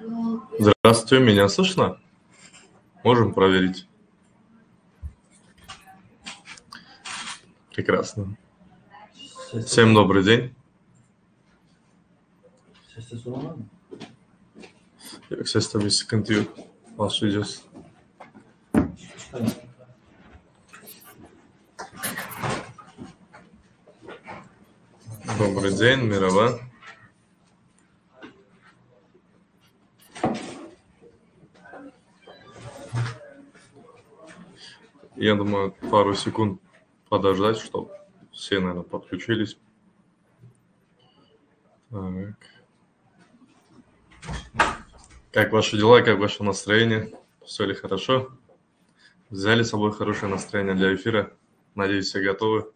Здравствуйте, меня слышно? Можем проверить. Прекрасно. Всем добрый день. Ses tabii sıkıntı yok. Başlayacağız. Добрый день, merhaba. Я думаю, пару секунд подождать, чтобы все, наверное, подключились. Так. Как ваши дела, как ваше настроение? Все ли хорошо? Взяли с собой хорошее настроение для эфира? Надеюсь, все готовы?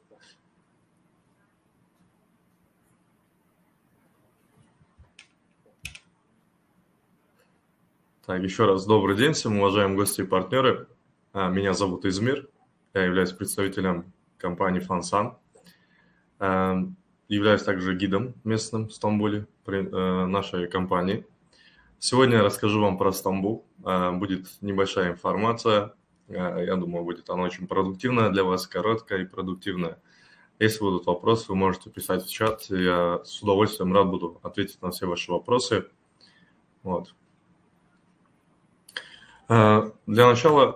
Так, еще раз добрый день всем, уважаемые гости и партнеры. Меня зовут Измир, я являюсь представителем компании Фансан. Являюсь также гидом местным в Стамбуле при нашей компании. Сегодня я расскажу вам про Стамбул. Будет небольшая информация. Я думаю, будет она очень продуктивная для вас, короткая и продуктивная. Если будут вопросы, вы можете писать в чат. Я с удовольствием рад буду ответить на все ваши вопросы. Вот. Для начала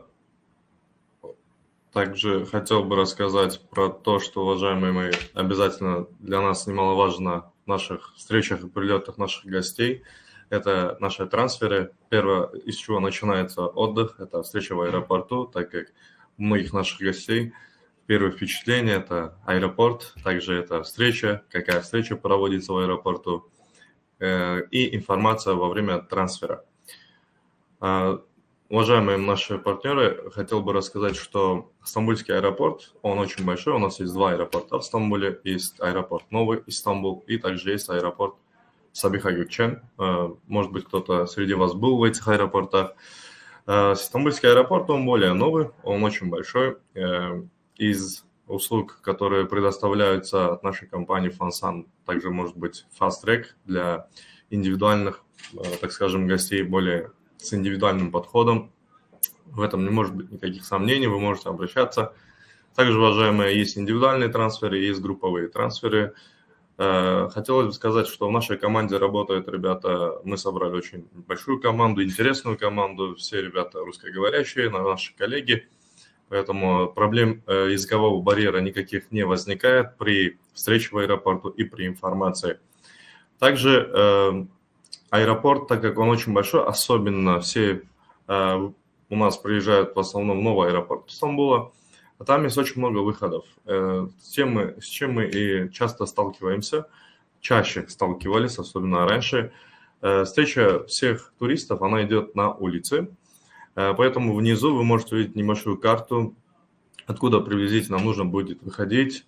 также хотел бы рассказать про то, что, уважаемые мои, обязательно для нас немаловажно в наших встречах и прилетах наших гостей. Это наши трансферы. Первое, из чего начинается отдых, это встреча в аэропорту, так как у многих наших гостей первое впечатление – это аэропорт, также это встреча, какая встреча проводится в аэропорту, и информация во время трансфера. Уважаемые наши партнеры, хотел бы рассказать, что Стамбульский аэропорт, он очень большой, у нас есть два аэропорта в Стамбуле, есть аэропорт Новый Истамбул и также есть аэропорт Сабиха Гөкчен. Может быть, кто-то среди вас был в этих аэропортах. Стамбульский аэропорт, он более новый, он очень большой. Из услуг, которые предоставляются от нашей компании Фансан, также может быть Fast Track для индивидуальных, так скажем, гостей более с индивидуальным подходом. В этом не может быть никаких сомнений, вы можете обращаться. Также, уважаемые, есть индивидуальные трансферы, есть групповые трансферы. Хотелось бы сказать, что в нашей команде работают ребята, мы собрали очень большую команду, интересную команду, все ребята русскоговорящие, наши коллеги, поэтому проблем языкового барьера никаких не возникает при встрече в аэропорту и при информации. Также аэропорт, так как он очень большой, особенно все у нас приезжают в основном в новый аэропорт Стамбула, а там есть очень много выходов. С чем мы и часто сталкиваемся, чаще сталкивались, особенно раньше. Встреча всех туристов, она идет на улице, поэтому внизу вы можете увидеть небольшую карту, откуда приблизительно нужно будет выходить,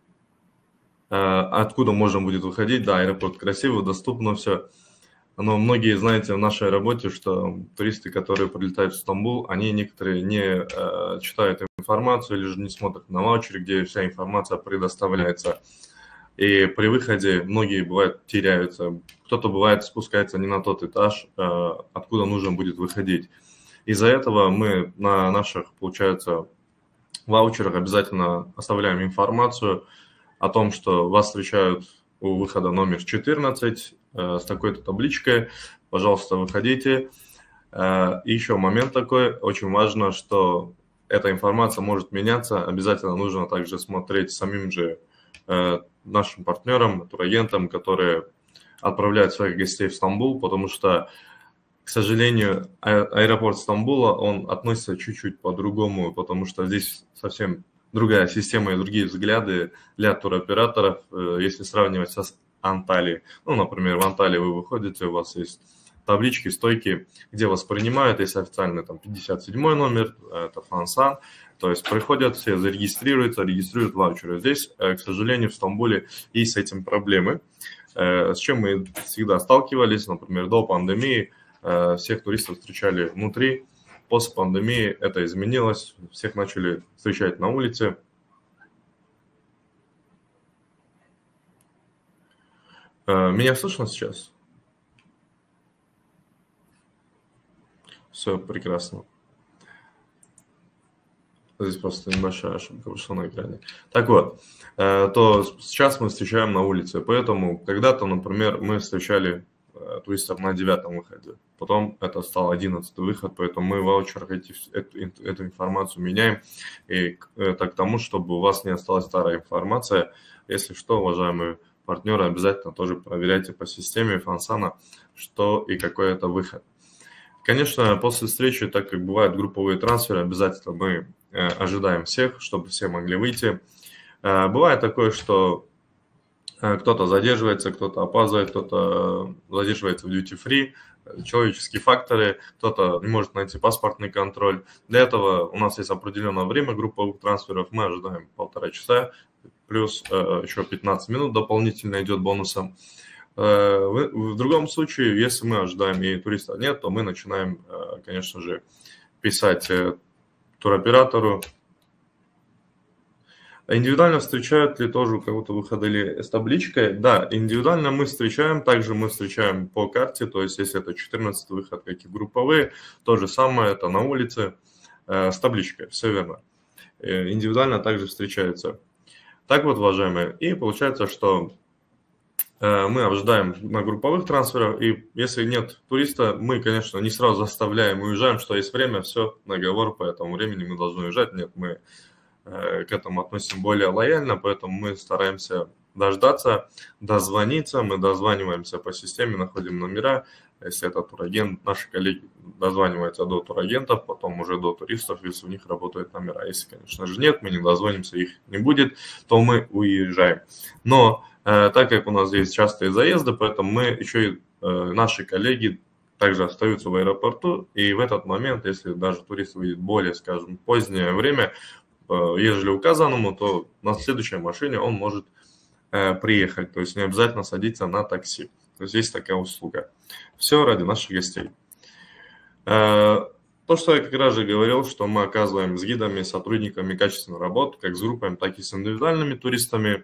откуда можно будет выходить. Да, аэропорт красивый, доступно все. Но многие, знаете, в нашей работе, что туристы, которые прилетают в Стамбул, они некоторые не читают информацию или же не смотрят на ваучере, где вся информация предоставляется. И при выходе многие, бывает, теряются. Кто-то, бывает, спускается не на тот этаж, откуда нужно будет выходить. Из-за этого мы на наших, получается, ваучерах обязательно оставляем информацию о том, что вас встречают у выхода номер 14 с такой-то табличкой, пожалуйста, выходите. И еще момент такой, очень важно, что эта информация может меняться, обязательно нужно также смотреть самим же нашим партнерам, турагентам, которые отправляют своих гостей в Стамбул, потому что, к сожалению, аэропорт Стамбула, он относится чуть-чуть по-другому, потому что здесь совсем другая система и другие взгляды для туроператоров, если сравнивать с Анталией. Ну, например, в Анталии вы выходите, у вас есть таблички, стойки, где вас принимают, есть официальный там 57-й номер, это Фансан, то есть приходят, все зарегистрируются, регистрируют ваучеры. Здесь, к сожалению, в Стамбуле есть с этим проблемы, с чем мы всегда сталкивались, например, до пандемии всех туристов встречали внутри, после пандемии это изменилось, всех начали встречать на улице. Меня слышно сейчас? Все прекрасно. Здесь просто небольшая ошибка вышла на экране. Так вот, то сейчас мы встречаем на улице. Поэтому когда-то, например, мы встречали туристов на 9-м выходе. Потом это стал 11-й выход, поэтому мы в ваучерах эту информацию меняем. И это к тому, чтобы у вас не осталась старая информация. Если что, уважаемые партнеры, обязательно тоже проверяйте по системе Фансана, что и какой это выход. Конечно, после встречи, так как бывают групповые трансферы, обязательно мы ожидаем всех, чтобы все могли выйти. Бывает такое, что кто-то задерживается, кто-то опаздывает, кто-то задерживается в duty-free, человеческие факторы, кто-то не может найти паспортный контроль. Для этого у нас есть определенное время групповых трансферов, мы ожидаем 1,5 часа, плюс еще 15 минут дополнительно идет бонусом. В другом случае, если мы ожидаем и туриста нет, то мы начинаем, конечно же, писать туроператору. Индивидуально встречают ли тоже у кого-то выходили с табличкой? Да, индивидуально мы встречаем, также мы встречаем по карте, то есть если это 14-й выход, как и групповые, то же самое, это на улице с табличкой, все верно. Индивидуально также встречаются. Так вот, уважаемые, и получается, что мы ожидаем на групповых трансферах, и если нет туриста, мы, конечно, не сразу заставляем и уезжаем, что есть время, все, договор, по этому времени мы должны уезжать. Нет, мы к этому относимся более лояльно, поэтому мы стараемся дождаться, дозвониться, мы дозваниваемся по системе, находим номера. Если это турагент, наши коллеги дозваниваются до турагентов, потом уже до туристов, если у них работают номера. Если, конечно же, нет, мы не дозвонимся, их не будет, то мы уезжаем. Но так как у нас здесь частые заезды, поэтому мы еще и наши коллеги также остаются в аэропорту, и в этот момент, если даже турист выйдет более, скажем, позднее время, ежели указанному, то на следующей машине он может приехать, то есть не обязательно садиться на такси. То есть есть такая услуга. Все ради наших гостей. То, что я как раз же говорил, что мы оказываем с гидами, сотрудниками качественную работу, как с группами, так и с индивидуальными туристами.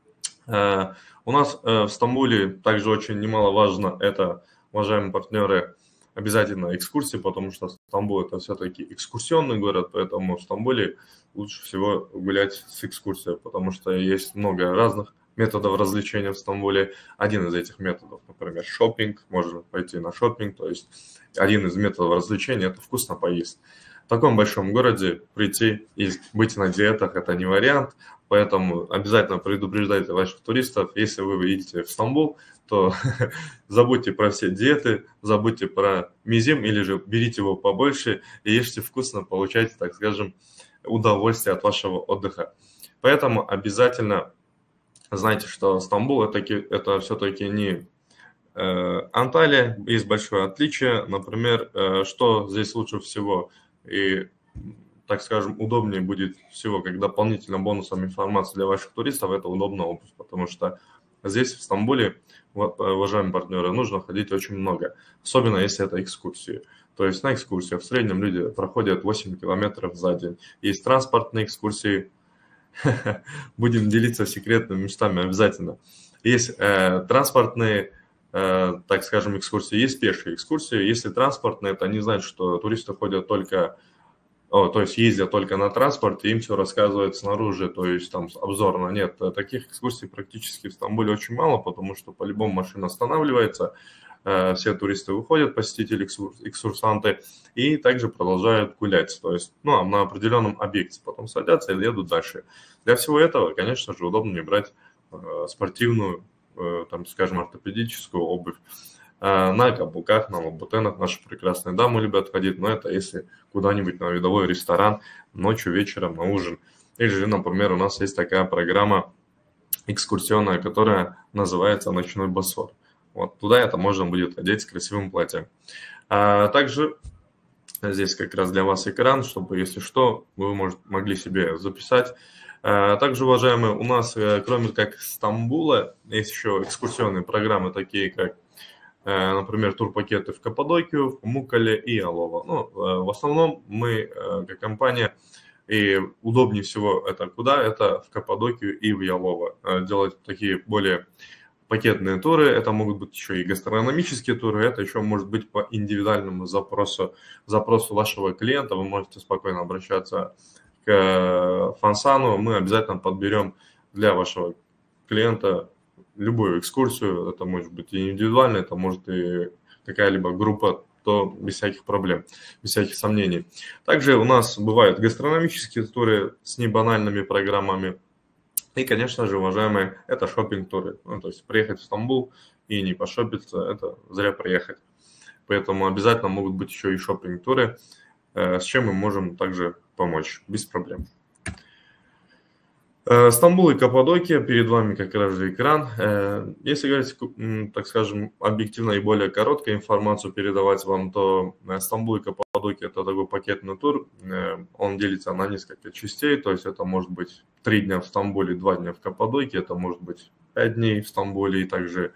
У нас в Стамбуле также очень немаловажно это, уважаемые партнеры, обязательно экскурсии, потому что Стамбул это все-таки экскурсионный город, поэтому в Стамбуле лучше всего гулять с экскурсией, потому что есть много разных методов развлечения в Стамбуле. Один из этих методов, например, шопинг, можно пойти на шопинг, то есть один из методов развлечения – это вкусно поесть. В таком большом городе прийти и быть на диетах – это не вариант, поэтому обязательно предупреждайте ваших туристов, если вы едете в Стамбул, то забудьте про все диеты, забудьте про мизим или же берите его побольше и ешьте вкусно, получайте, так скажем, удовольствие от вашего отдыха. Поэтому обязательно знайте, что Стамбул это все-таки не Анталия, есть большое отличие. Например, что здесь лучше всего и, так скажем, удобнее будет всего, как дополнительным бонусом информации для ваших туристов, это удобная обувь, потому что здесь, в Стамбуле, уважаемые партнеры, нужно ходить очень много, особенно если это экскурсии. То есть на экскурсиях в среднем люди проходят 8 километров за день. Есть транспортные экскурсии, будем делиться секретными мечтами обязательно. Есть транспортные, так скажем, экскурсии, есть пешие экскурсии. Если транспортные, это не значит, что туристы ходят только, то есть ездят только на транспорте, им все рассказывают снаружи, то есть там обзорно. Нет, таких экскурсий практически в Стамбуле очень мало, потому что по-любому машина останавливается, все туристы выходят, посетители, экскурсанты, и также продолжают гулять, то есть на определенном объекте, потом садятся и едут дальше. Для всего этого, конечно же, удобнее брать спортивную, там, скажем, ортопедическую обувь. На каблуках, на лабутенах наши прекрасные дамы любят ходить, но это если куда-нибудь на видовой ресторан, ночью, вечером, на ужин. Или же, например, у нас есть такая программа экскурсионная, которая называется «Ночной Босфор». Вот туда это можно будет одеть с красивым платьем. Также здесь как раз для вас экран, чтобы, если что, вы могли себе записать. Также, уважаемые, у нас, кроме как Стамбула, есть еще экскурсионные программы, такие как, например, турпакеты в Каппадокию, в Памуккале и Ялова. В основном мы, как компания, и удобнее всего это куда? Это в Каппадокию и в Ялова. Делать такие более пакетные туры, это могут быть еще и гастрономические туры, это еще может быть по индивидуальному запросу вашего клиента. Вы можете спокойно обращаться к Фансану, мы обязательно подберем для вашего клиента любую экскурсию, это может быть и индивидуально, это может и какая-либо группа, то без всяких проблем, без всяких сомнений. Также у нас бывают гастрономические туры с небанальными программами. И, конечно же, уважаемые, это шопинг-туры. Ну, то есть приехать в Стамбул и не пошопиться, это зря приехать. Поэтому обязательно могут быть еще и шопинг-туры, с чем мы можем также помочь, без проблем. Стамбул и Каппадокия, перед вами как раз же экран. Если говорить, так скажем, объективно и более короткую информацию передавать вам, то Стамбул и Каппадокия – это такой пакетный тур. Он делится на несколько частей, то есть это может быть 3 дня в Стамбуле, 2 дня в Каппадокии, это может быть 5 дней в Стамбуле и также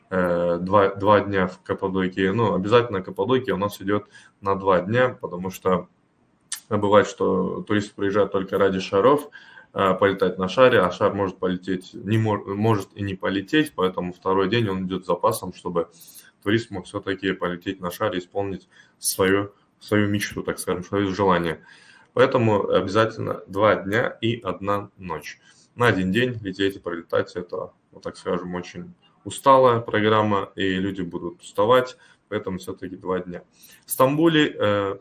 2 дня в Каппадокии. Но обязательно Каппадокия у нас идет на 2 дня, потому что бывает, что туристы приезжают только ради шаров, полетать на шаре, а шар может полететь, может и не полететь, поэтому второй день он идет с запасом, чтобы турист мог все-таки полететь на шаре, исполнить свою мечту, так скажем, свое желание. Поэтому обязательно 2 дня и 1 ночь. На 1 день лететь и пролетать, это, так скажем, очень усталая программа, и люди будут уставать, поэтому все-таки 2 дня. В Стамбуле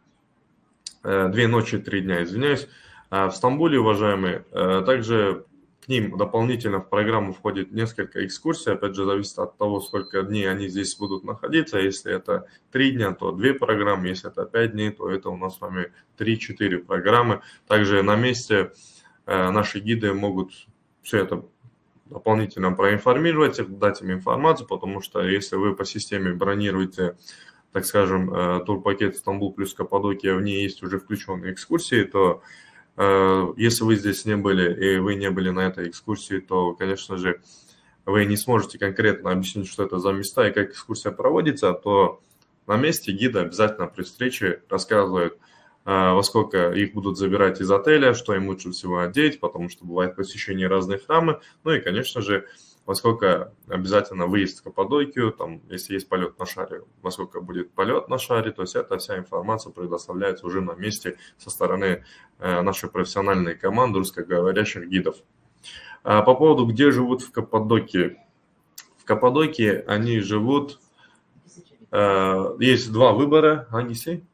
2 ночи, 3 дня, извиняюсь. В Стамбуле, уважаемые, также к ним дополнительно в программу входит несколько экскурсий. Опять же, зависит от того, сколько дней они здесь будут находиться. Если это 3 дня, то 2 программы. Если это 5 дней, то это у нас с вами 3-4 программы. Также на месте наши гиды могут все это дополнительно проинформировать, дать им информацию, потому что если вы по системе бронируете, так скажем, турпакет Стамбул плюс Каппадокия, в ней есть уже включенные экскурсии, то если вы здесь не были и вы не были на этой экскурсии, то, конечно же, вы не сможете конкретно объяснить, что это за места и как экскурсия проводится, то на месте гиды обязательно при встрече рассказывают, во сколько их будут забирать из отеля, что им лучше всего одеть, потому что бывает посещение разных храмов, ну и, конечно же, во сколько обязательно выезд в Каппадокию, там, если есть полет на шаре, во сколько будет полет на шаре, то есть эта вся информация предоставляется уже на месте со стороны нашей профессиональной команды русскоговорящих гидов. По поводу, где живут в Каппадокии. В Каппадокии они живут, есть 2 выбора, Анисей?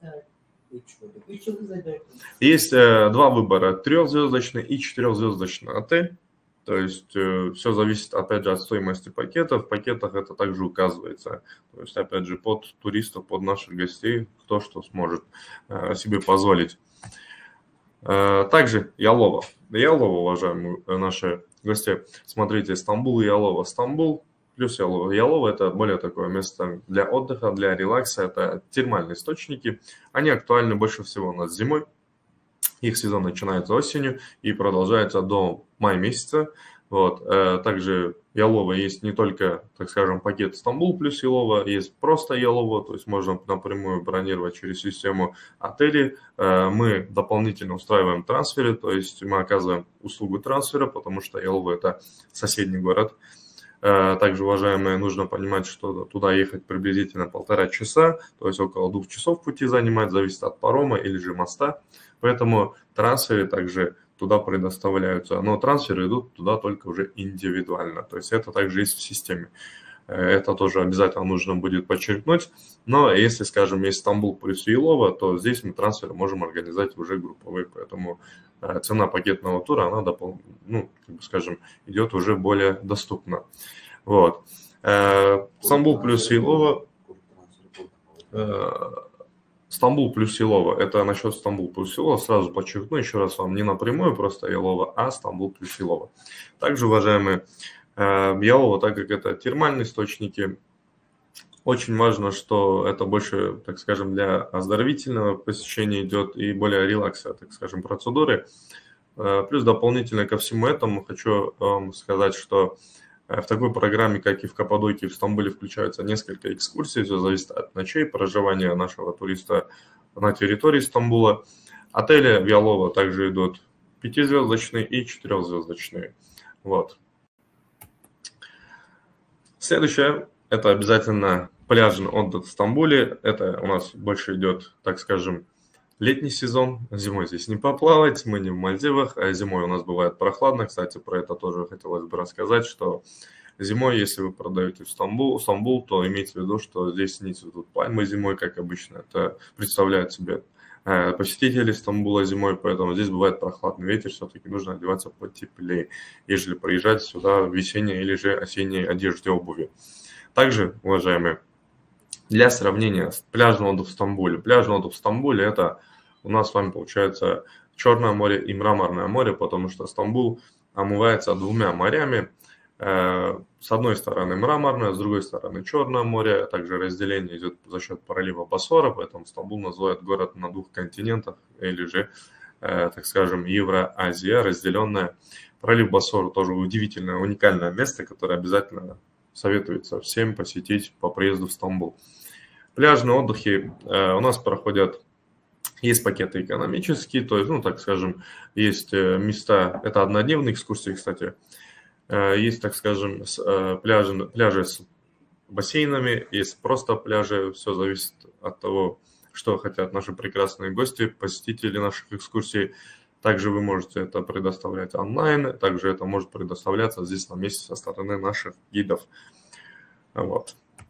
Есть 2 выбора, 3-звездочный и 4-звездочный отель. То есть все зависит, опять же, от стоимости пакетов. В пакетах это также указывается. То есть, опять же, под туристов, под наших гостей, кто что сможет себе позволить. Также Ялова. Ялова, уважаемые наши гости, смотрите, Стамбул и Ялова. Стамбул плюс Ялова. Ялова – это более такое место для отдыха, для релакса. Это термальные источники. Они актуальны больше всего у нас зимой. Их сезон начинается осенью и продолжается до мая месяца. Вот. Также Ялова есть не только, так скажем, пакет Стамбул плюс Ялова, есть просто Ялова, то есть можно напрямую бронировать через систему отелей. Мы дополнительно устраиваем трансферы, то есть мы оказываем услугу трансфера, потому что Ялова – это соседний город. Также, уважаемые, нужно понимать, что туда ехать приблизительно 1,5 часа, то есть около 2 часов пути занимать, зависит от парома или же моста. Поэтому трансферы также туда предоставляются, но трансферы идут туда только уже индивидуально, то есть это также есть в системе. Это тоже обязательно нужно будет подчеркнуть. Но если, скажем, есть Стамбул плюс Ялова, то здесь мы трансферы можем организовать уже групповые, поэтому цена пакетного тура, она, скажем, идет уже более доступно. Вот. Стамбул плюс Ялова. Стамбул плюс Ялова. Это насчет Стамбул плюс Ялова. Сразу подчеркну еще раз вам, не напрямую просто Ялова, а Стамбул плюс Ялова. Также, уважаемые, Ялова, так как это термальные источники, очень важно, что это больше, так скажем, для оздоровительного посещения идет и более релакса, так скажем, процедуры. Плюс дополнительно ко всему этому хочу вам сказать, что в такой программе, как и в Каппадокии, в Стамбуле включаются несколько экскурсий, все зависит от ночей проживания нашего туриста на территории Стамбула. Отели в Ялова также идут 5-звездочные и 4-звездочные. Вот. Следующее – это обязательно пляжный отдых в Стамбуле. Это у нас больше идет, так скажем, летний сезон. Зимой здесь не поплавать, мы не в Мальдивах, а зимой у нас бывает прохладно. Кстати, про это тоже хотелось бы рассказать, что зимой, если вы продаете в Стамбул, то имейте в виду, что здесь не цветут пальмы зимой, как обычно. Это представляют себе посетители Стамбула зимой, поэтому здесь бывает прохладный ветер, все-таки нужно одеваться потеплее, ежели приезжать сюда в весенней или же осенней одежде, обуви. Также, уважаемые, для сравнения с пляжным отдыхом в Стамбуле. Пляжный отдых в Стамбуле – это у нас с вами получается Черное море и Мраморное море, потому что Стамбул омывается двумя морями. С одной стороны Мраморное, с другой стороны Черное море. Также разделение идет за счет пролива Босфора, поэтому Стамбул называют город на двух континентах, или же, так скажем, Евразия, разделенная. Пролив Босфора тоже удивительное, уникальное место, которое обязательно советуется всем посетить по приезду в Стамбул. Пляжные отдыхи у нас проходят, есть пакеты экономические, то есть, ну, так скажем, есть места, это однодневные экскурсии, кстати, есть, так скажем, пляжи с бассейнами, есть просто пляжи, все зависит от того, что хотят наши прекрасные гости, посетители наших экскурсий. Также вы можете это предоставлять онлайн, также это может предоставляться здесь на месте со стороны наших гидов. Вот.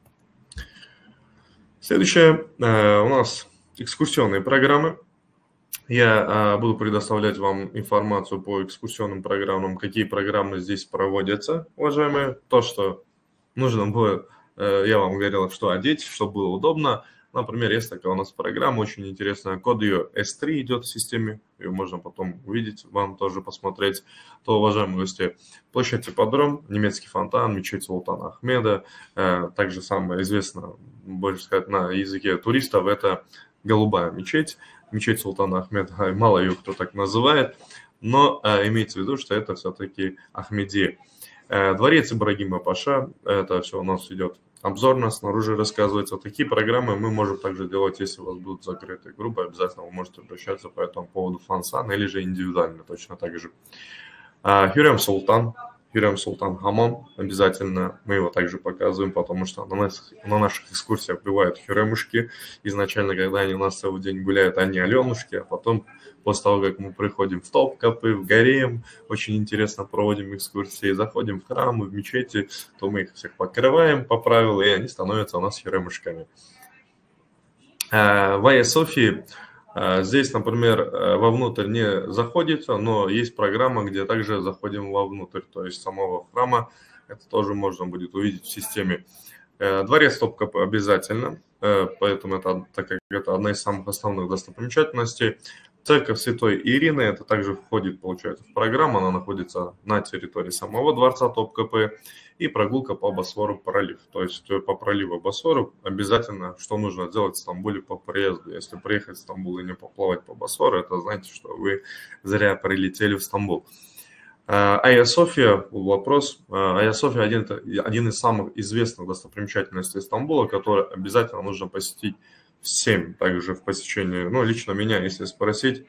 Следующее у нас экскурсионные программы. Я буду предоставлять вам информацию по экскурсионным программам, какие программы здесь проводятся, уважаемые. То, что нужно было, я вам говорил, что одеть, чтобы было удобно. Например, есть такая у нас программа, очень интересная, код ее S3 идет в системе, ее можно потом увидеть, вам тоже посмотреть. То, уважаемые гости, площадь Ипподром, немецкий фонтан, мечеть Султана Ахмеда, также самое известное, больше сказать, на языке туристов, это Голубая мечеть, мечеть Султана Ахмеда, мало ее кто так называет, но имейте в виду, что это все-таки Ахмедия. Дворец Ибрагима Паша, это все у нас идет обзорно, снаружи рассказывается. Такие программы мы можем также делать, если у вас будут закрытые группы, обязательно вы можете обращаться по этому поводу в Фансан или же индивидуально, точно так же. Хюррем Султан Хамам, обязательно мы его также показываем, потому что на наших экскурсиях бывают хюрремушки. Изначально, когда они у нас целый день гуляют, они аленушки, а потом, после того, как мы приходим в Топкапы, в Гарем, очень интересно проводим экскурсии, заходим в храмы, в мечети, то мы их всех покрываем по правилам, и они становятся у нас хюрремушками. В Айя Софии здесь, например, вовнутрь не заходится, но есть программа, где также заходим вовнутрь, то есть самого храма. Это тоже можно будет увидеть в системе. Дворец Топкапы обязательно, поэтому это, так как это одна из самых основных достопримечательностей. Церковь Святой Ирины, это также входит, получается, в программу, она находится на территории самого дворца Топкапы, и прогулка по Босфору пролив. То есть по проливу Босфору обязательно, что нужно делать в Стамбуле по приезду. Если приехать в Стамбул и не поплавать по Босфору, это значит, что вы зря прилетели в Стамбул. Айя София, вопрос. Айя София один из самых известных достопримечательностей Стамбула, который обязательно нужно посетить всем, также в посещении, ну, лично меня, если спросить,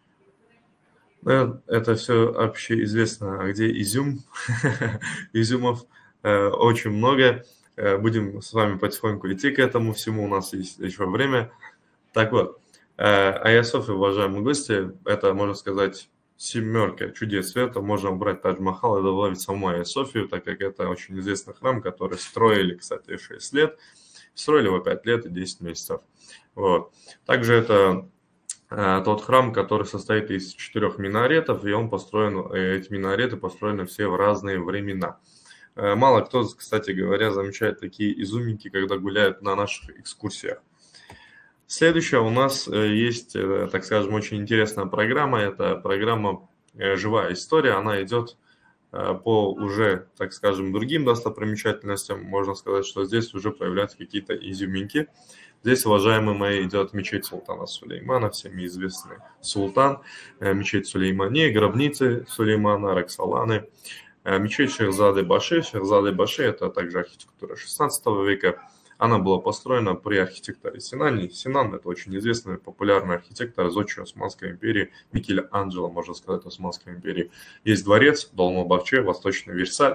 это все общеизвестно. А где изюм? Изюмов очень много. Будем с вами потихоньку идти к этому всему, у нас есть еще время. Так вот, Айя София, уважаемые гости, это, можно сказать, семерка чудес света. Можно убрать Тадж-Махал и добавить саму Айя Софию, так как это очень известный храм, который строили, кстати, 6 лет. Строили его 5 лет и 10 месяцев. Вот. Также это тот храм, который состоит из 4 минаретов, и он построен, эти минареты построены все в разные времена. Мало кто, кстати говоря, замечает такие изюминки, когда гуляют на наших экскурсиях. Следующая у нас есть, так скажем, очень интересная программа. Это программа «Живая история». Она идет по уже, так скажем, другим достопримечательностям. Можно сказать, что здесь уже появляются какие-то изюминки. Здесь, уважаемые мои, идет мечеть Султана Сулеймана, всеми известный султан, мечеть Сулеймани, гробницы Сулеймана, Роксоланы, мечеть Шехзады Баши. Шехзады Баши – это также архитектура 16 века. Она была построена при архитекторе Синане. Синан – это очень известный, популярный архитектор из Османской империи, Микеланджело, можно сказать, Османской империи. Есть дворец, Долмабахче, Восточный Версаль.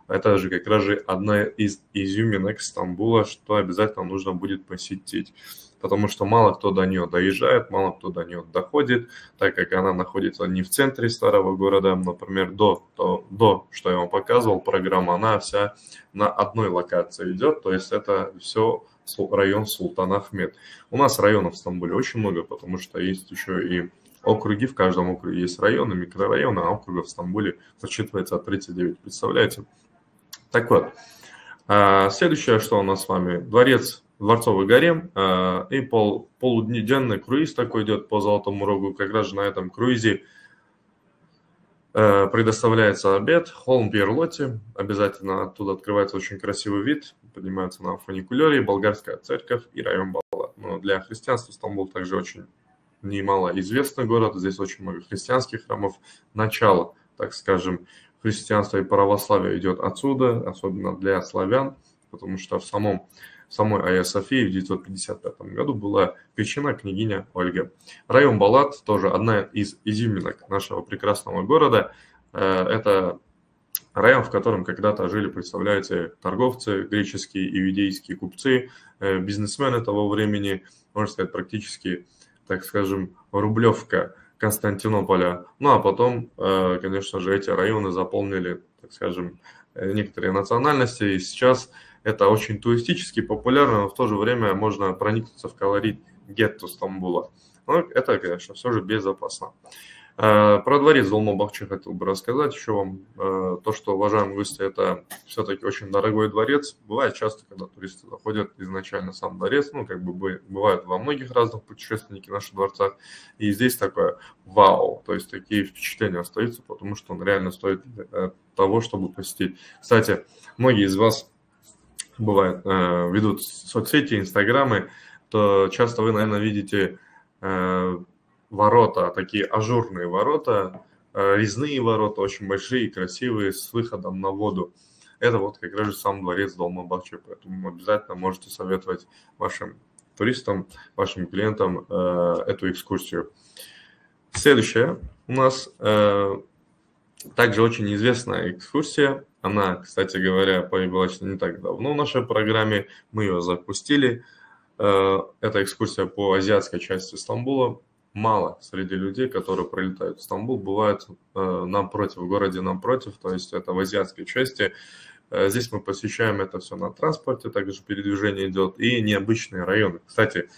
Это же как раз же одна из изюминок Стамбула, что обязательно нужно будет посетить. Потому что мало кто до нее доезжает, мало кто до нее доходит, так как она находится не в центре старого города. Например, что я вам показывал, программа, она вся на одной локации идет, то есть это все район Султан Ахмед. У нас районов в Стамбуле очень много, потому что есть еще и округи, в каждом округе есть районы, микрорайоны, а округов в Стамбуле подсчитывается 39, представляете? Так вот, следующее, что у нас с вами, Дворцовый гарем и полудневный круиз такой идет по Золотому Рогу. Как раз же на этом круизе предоставляется обед, холм Пьерлотти, обязательно оттуда открывается очень красивый вид, поднимается на фуникулере, болгарская церковь и район Балат. Но для христианства Стамбул также очень немало известный город, здесь очень много христианских храмов. Начало, так скажем, христианства и православия идет отсюда, особенно для славян, потому что в самой Айя Софии в 1955 году была крещена княгиня Ольга. Район Балат тоже одна из изюминок нашего прекрасного города. Это район, в котором когда-то жили, представляете, торговцы, греческие, иудейские купцы, бизнесмены того времени, можно сказать, практически, так скажем, рублевка Константинополя. Ну а потом, конечно же, эти районы заполнили, так скажем, некоторые национальности, и сейчас это очень туристически популярно, но в то же время можно проникнуться в колорит гетто Стамбула. Но это, конечно, все же безопасно. Про дворец Долмабахче хотел бы рассказать еще вам. То, что, уважаемые гости, это все-таки очень дорогой дворец. Бывает часто, когда туристы заходят изначально сам дворец, ну, как бы бывают во многих разных путешественниках в наших дворцах. И здесь такое вау, то есть такие впечатления остаются, потому что он реально стоит того, чтобы посетить. Кстати, многие из вас бывает, ведут соцсети, инстаграмы, то часто вы, наверное, видите ворота, такие ажурные ворота, резные ворота, очень большие и красивые, с выходом на воду. Это вот как раз сам дворец Долмабахче, поэтому обязательно можете советовать вашим туристам, вашим клиентам эту экскурсию. Следующая у нас также очень известная экскурсия. Она, кстати говоря, появилась не так давно в нашей программе. Мы ее запустили. Это экскурсия по азиатской части Стамбула. Мало среди людей, которые прилетают в Стамбул, бывает напротив, в городе напротив, то есть это в азиатской части. Здесь мы посещаем это все на транспорте, также передвижение идет, и необычные районы. Кстати,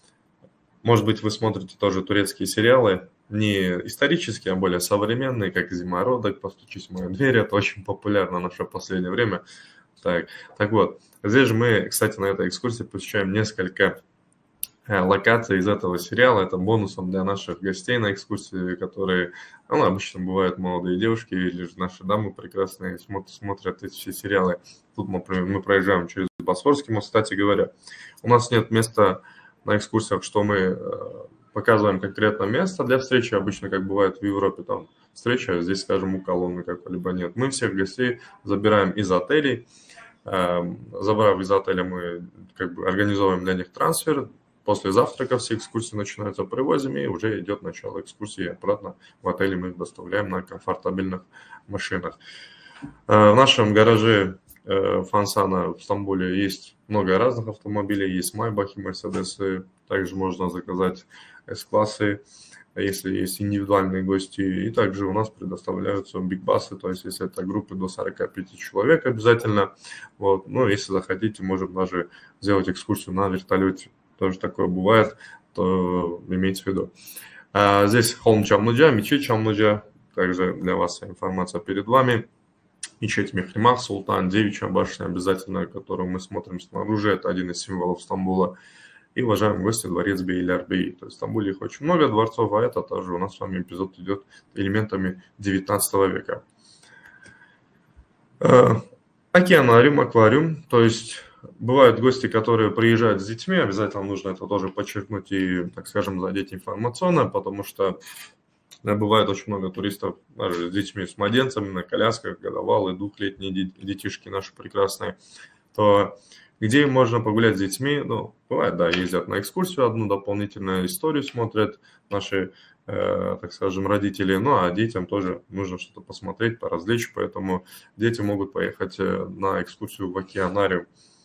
может быть, вы смотрите тоже турецкие сериалы, не исторические, а более современные, как «Зимородок», «Постучись в мою дверь». Это очень популярно в наше последнее время. Так вот, здесь же мы, кстати, на этой экскурсии посещаем несколько локаций из этого сериала. Это бонусом для наших гостей на экскурсии, которые, ну, обычно бывают молодые девушки или же наши дамы прекрасные, смотрят эти все сериалы. Тут мы проезжаем через Босфорский мост. Кстати говоря, у нас нет места на экскурсиях, что мы показываем конкретно место для встречи. Обычно, как бывает в Европе, там встреча, здесь, скажем, у колонны какой-либо нет. Мы всех гостей забираем из отелей. Забрав из отеля, мы как бы организовываем для них трансфер. После завтрака все экскурсии начинаются, привозим, и уже идет начало экскурсии. Обратно в отеле мы их доставляем на комфортабельных машинах. В нашем гараже Фансана в Стамбуле есть много разных автомобилей. Есть Майбахи, Мерседесы. Также можно заказать С-классы, если есть индивидуальные гости. И также у нас предоставляются бигбасы, то есть если это группы до 45 человек обязательно. Вот. Ну, если захотите, можем даже сделать экскурсию на вертолете. Тоже такое бывает, то имейте в виду. Здесь холм Чамлыджа, мечеть Чамлыджа. Также для вас информация перед вами. Мечеть Мехримах, Султан, Девичья башня обязательно, которую мы смотрим снаружи. Это один из символов Стамбула. И, уважаемые гости, дворец Бейляр-Бей. То есть в Стамбуле их очень много дворцов, а это тоже у нас с вами эпизод идет элементами 19 века. Океанариум, аквариум, то есть бывают гости, которые приезжают с детьми, обязательно нужно это тоже подчеркнуть и, так скажем, задеть информационно, потому что бывает очень много туристов даже с детьми, с младенцами, на колясках, годовалые, двухлетние детишки наши прекрасные, то Где можно погулять с детьми? Ну, бывает, да, ездят на экскурсию одну, дополнительную историю смотрят наши, так скажем, родители. Ну, а детям тоже нужно что-то посмотреть, поразвлечь, поэтому дети могут поехать на экскурсию в океанариум.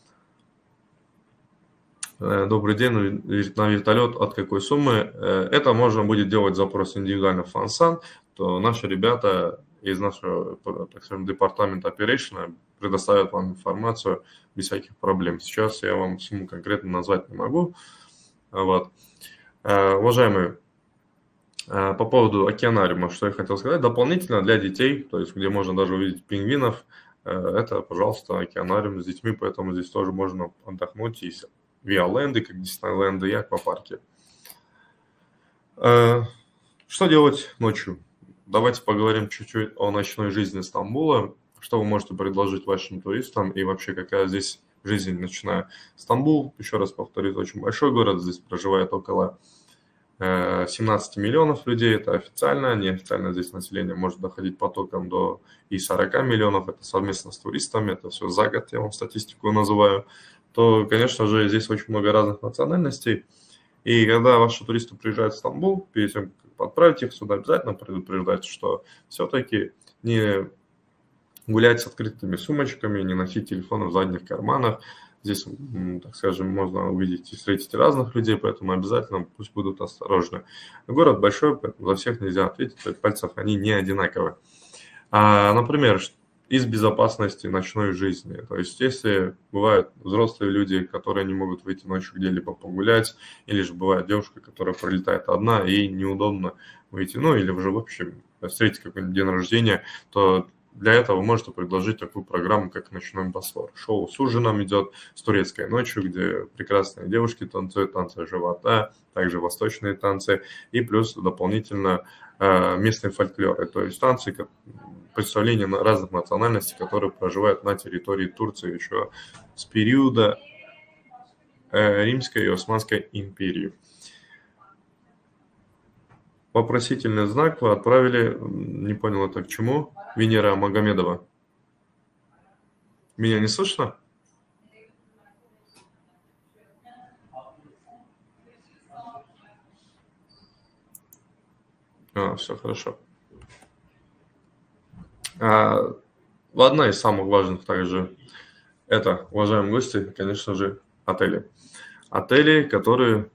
Добрый день, на вертолет от какой суммы? Это можно будет делать запрос индивидуально в Фансан, то наши ребята из нашего, так скажем, департамента Operation предоставят вам информацию без всяких проблем. Сейчас я вам сумму конкретно назвать не могу. Вот. Уважаемые, по поводу океанариума, что я хотел сказать, дополнительно для детей, то есть где можно даже увидеть пингвинов, это, пожалуйста, океанариум с детьми, поэтому здесь тоже можно отдохнуть и Виаленды, как Диснейленды и аквапарки. Что делать ночью? Давайте поговорим чуть-чуть о ночной жизни Стамбула. Что вы можете предложить вашим туристам и вообще какая здесь жизнь ночная? Стамбул, еще раз повторюсь, очень большой город. Здесь проживает около 17 миллионов людей. Это официально. Неофициально здесь население может доходить потоком до и 40 миллионов. Это совместно с туристами. Это все за год, я вам статистику называю. То, конечно же, здесь очень много разных национальностей. И когда ваши туристы приезжают в Стамбул, перед тем, как отправить их сюда, обязательно предупреждайте, что все-таки не гулять с открытыми сумочками, не носить телефоны в задних карманах. Здесь, так скажем, можно увидеть и встретить разных людей, поэтому обязательно пусть будут осторожны. Город большой, поэтому за всех нельзя ответить, пальцев они не одинаковые. Например, из безопасности ночной жизни. То есть, если бывают взрослые люди, которые не могут выйти ночью где-либо погулять, или же бывает девушка, которая пролетает одна, и неудобно выйти, ну, или уже, в общем, встретить какой-нибудь день рождения, то для этого вы можете предложить такую программу, как «Ночной Босфор». Шоу с ужином идет, с турецкой ночью, где прекрасные девушки танцуют, танцы живота, также восточные танцы, и плюс дополнительно местные фольклоры, то есть танцы, представления разных национальностей, которые проживают на территории Турции еще с периода Римской и Османской империи. Вопросительный знак вы отправили, не понял это к чему, Венера Магомедова. Меня не слышно? Все хорошо. Одна из самых важных также, это, уважаемые гости, конечно же, отели. Отели, которые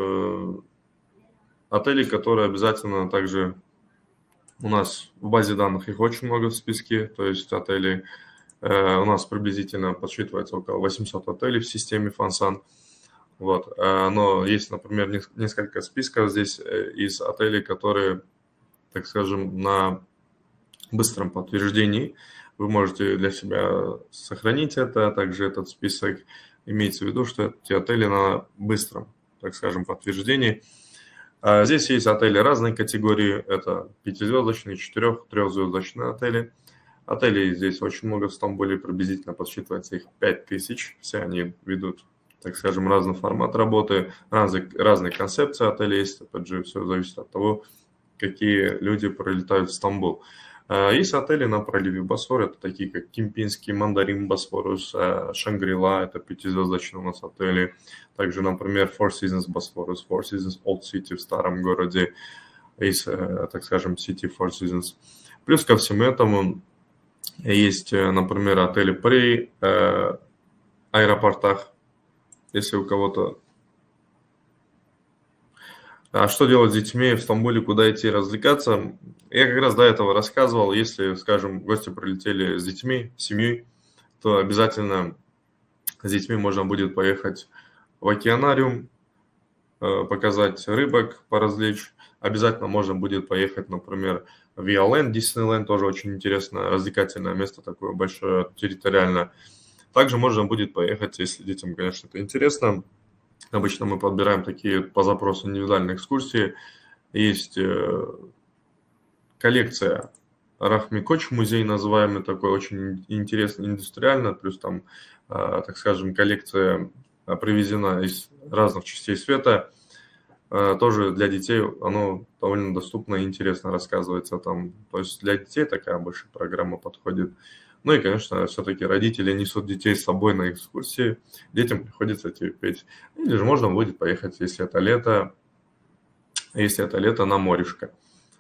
обязательно также у нас в базе данных, их очень много в списке, то есть отели у нас приблизительно подсчитывается около 800 отелей в системе Фансан. Вот. Но есть, например, несколько списков здесь из отелей, которые, так скажем, на быстром подтверждении. Вы можете для себя сохранить это, а также этот список. Имеется в виду, что эти отели на быстром, так скажем, подтверждении. Здесь есть отели разной категории. Это 5-звездочные, 4-, 3-звездочные отели. Отелей здесь очень много в Стамбуле, приблизительно подсчитывается их 5000. Все они ведут, так скажем, разный формат работы, разные концепции отелей есть. Опять же, все зависит от того, какие люди прилетают в Стамбул. Есть отели на проливе Босфор, это такие как Кемпинский, Мандарин, Босфорус, Шангрила, это 5-звездочные у нас отели. Также, например, Four Seasons Босфорус, Four Seasons Old City в старом городе, есть, так скажем, City Four Seasons. Плюс ко всему этому есть, например, отели при аэропортах, если у кого-то... А что делать с детьми в Стамбуле, куда идти развлекаться? Я как раз до этого рассказывал, если, скажем, гости прилетели с детьми, с семьей, то обязательно с детьми можно будет поехать в океанариум, показать рыбок, поразвлечь. Обязательно можно будет поехать, например, в Виаленд, Диснейленд, тоже очень интересное, развлекательное место, такое большое, территориально. Также можно будет поехать, если детям, конечно, это интересно. Обычно мы подбираем такие по запросу индивидуальные экскурсии. Есть коллекция Рахми Коч, музей называемый, такой очень интересный, индустриально, плюс там, так скажем, коллекция привезена из разных частей света. Тоже для детей оно довольно доступно и интересно рассказывается там. То есть для детей такая большая программа подходит. Ну и, конечно, все-таки родители несут детей с собой на экскурсии, детям приходится терпеть. Или же можно будет поехать, если это лето, на морешко.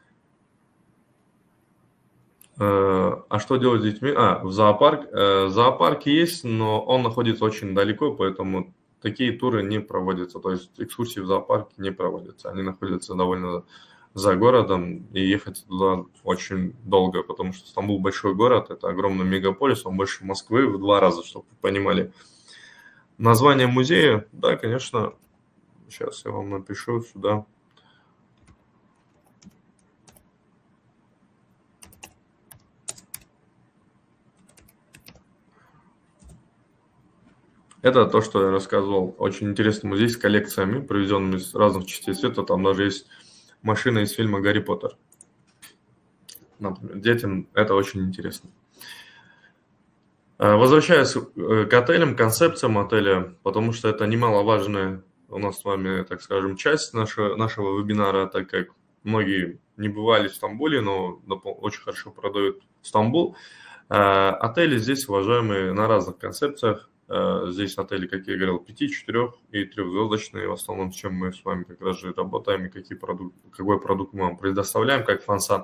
А что делать с детьми? В зоопарк. Зоопарк есть, но он находится очень далеко, поэтому такие туры не проводятся. То есть экскурсии в зоопарке не проводятся. Они находятся довольно за городом, и ехать туда очень долго, потому что Стамбул большой город, это огромный мегаполис, он больше Москвы в 2 раза, чтобы вы понимали. Название музея, да, конечно, сейчас я вам напишу сюда. Это то, что я рассказывал. Очень интересный музей с коллекциями, привезенными с разных частей света. Там даже есть машина из фильма «Гарри Поттер». Например, детям это очень интересно. Возвращаясь к отелям, концепциям отеля, потому что это немаловажная у нас с вами, так скажем, часть нашего вебинара, так как многие не бывали в Стамбуле, но очень хорошо продают Стамбул. Отели здесь, уважаемые, на разных концепциях. Здесь отели, как я говорил, 5, 4 и 3-звездочные, в основном, с чем мы с вами как раз же работаем, и какой продукт мы вам предоставляем, как Фансан.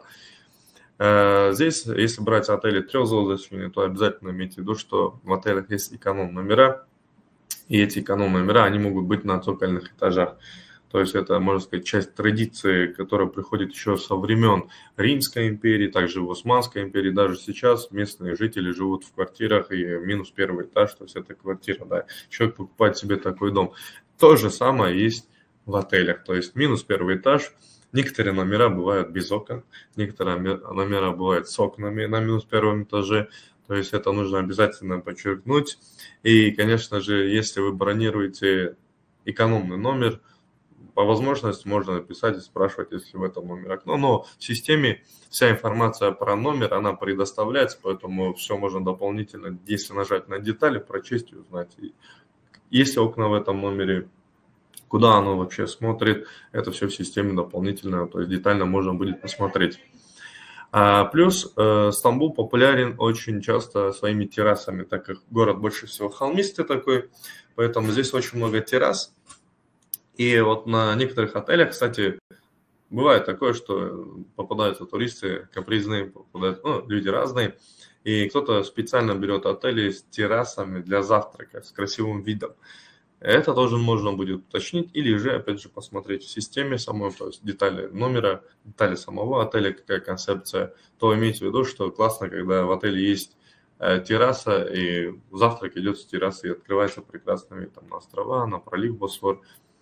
Здесь, если брать отели 3-звездочные, то обязательно имейте в виду, что в отелях есть эконом-номера, и эти эконом-номера, они могут быть на цокольных этажах. То есть это, можно сказать, часть традиции, которая приходит еще со времен Римской империи, также в Османской империи. Даже сейчас местные жители живут в квартирах и минус 1-й этаж, то есть это квартира, да. Человек покупает себе такой дом. То же самое есть в отелях, то есть минус 1-й этаж. Некоторые номера бывают без окон, некоторые номера бывают с окнами на минус 1-м этаже. То есть это нужно обязательно подчеркнуть. И, конечно же, если вы бронируете экономный номер, по возможности можно написать и спрашивать, если в этом номере окно. Но в системе вся информация про номер, она предоставляется, поэтому все можно дополнительно, если нажать на детали, прочесть и узнать. И есть ли окна в этом номере, куда оно вообще смотрит, это все в системе дополнительно, то есть детально можно будет посмотреть. Плюс Стамбул популярен очень часто своими террасами, так как город больше всего холмистый такой, поэтому здесь очень много террас. И вот на некоторых отелях, кстати, бывает такое, что попадаются туристы капризные, попадают, люди разные, и кто-то специально берет отели с террасами для завтрака, с красивым видом. Это тоже можно будет уточнить или же, опять же, посмотреть в системе самой, то есть детали номера, детали самого отеля, какая концепция. То имейте в виду, что классно, когда в отеле есть терраса, и завтрак идет с террасы и открывается прекрасный вид там, на острова, на пролив Босфор.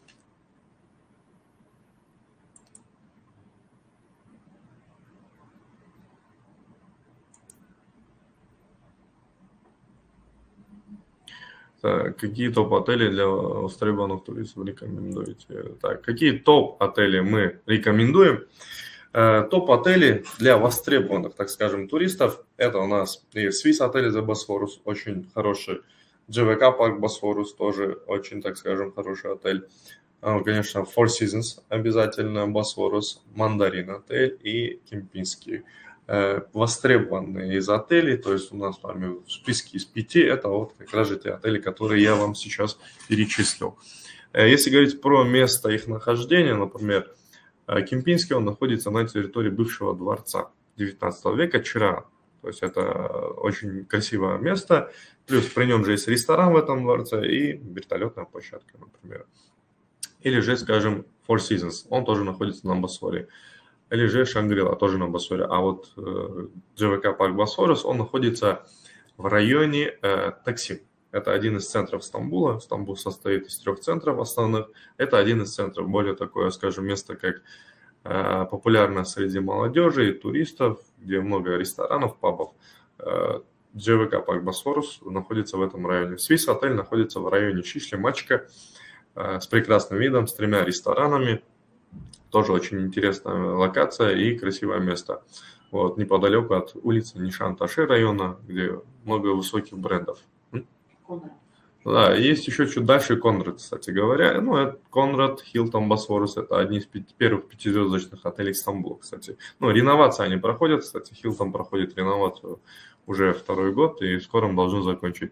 Так, какие топ-отели для востребованных туристов рекомендуете? Так, какие топ-отели мы рекомендуем? Топ-отели для востребованных, так скажем, туристов. Это у нас и Swiss отели The Bosphorus, очень хороший. ЖВК Парк Босфорус тоже очень, так скажем, хороший отель. Конечно, Four Seasons обязательно, Босфорус, Мандарин отель и Кемпинский. Востребованные из отелей, то есть у нас с вами в списке из 5, это вот как раз же те отели, которые я вам сейчас перечислил. Если говорить про место их нахождения, например, Кемпинский, он находится на территории бывшего дворца 19 века, Чира. То есть это очень красивое место, плюс при нем же есть ресторан в этом дворце и вертолетная площадка, например. Или же, скажем, Four Seasons, он тоже находится на Босфоре. Или же Шангрила, тоже на Босфоре. А вот ЖВК Парк Босфорус, он находится в районе Таксим. Это один из центров Стамбула. Стамбул состоит из 3 центров основных. Это один из центров, более такое, скажем, место, как популярное среди молодежи и туристов, где много ресторанов, пабов. ЖВК Парк Босфорус находится в этом районе. Swiss отель находится в районе Шишли Мачка с прекрасным видом, с 3 ресторанами. Тоже очень интересная локация и красивое место. Вот, неподалеку от улицы Нишан-Таши района, где много высоких брендов. Да, есть еще чуть дальше Конрад, кстати говоря. Ну, это Конрад, Хилтон, Босфорус. Это одни из первых 5-звездочных отелей Стамбула, кстати. Ну, реновации они проходят, кстати. Хилтон проходит реновацию уже второй год и скоро мы должны закончить.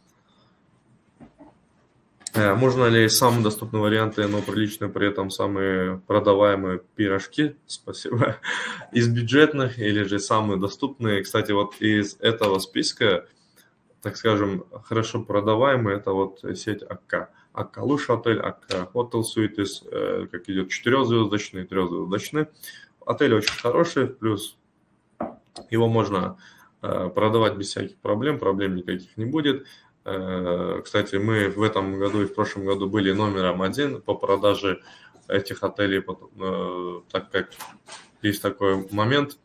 Можно ли самые доступные варианты, но приличные при этом самые продаваемые пирожки? Спасибо. Из бюджетных или же самые доступные? Кстати, вот из этого списка, так скажем, хорошо продаваемые, это вот сеть АККА. АККА Луш отель, АККА Hotel Suites, как идет 4-звездочный, 3-звездочный. Отель очень хороший, плюс его можно продавать без всяких проблем никаких не будет. Кстати, мы в этом году и в прошлом году были номером 1 по продаже этих отелей, так как есть такой момент,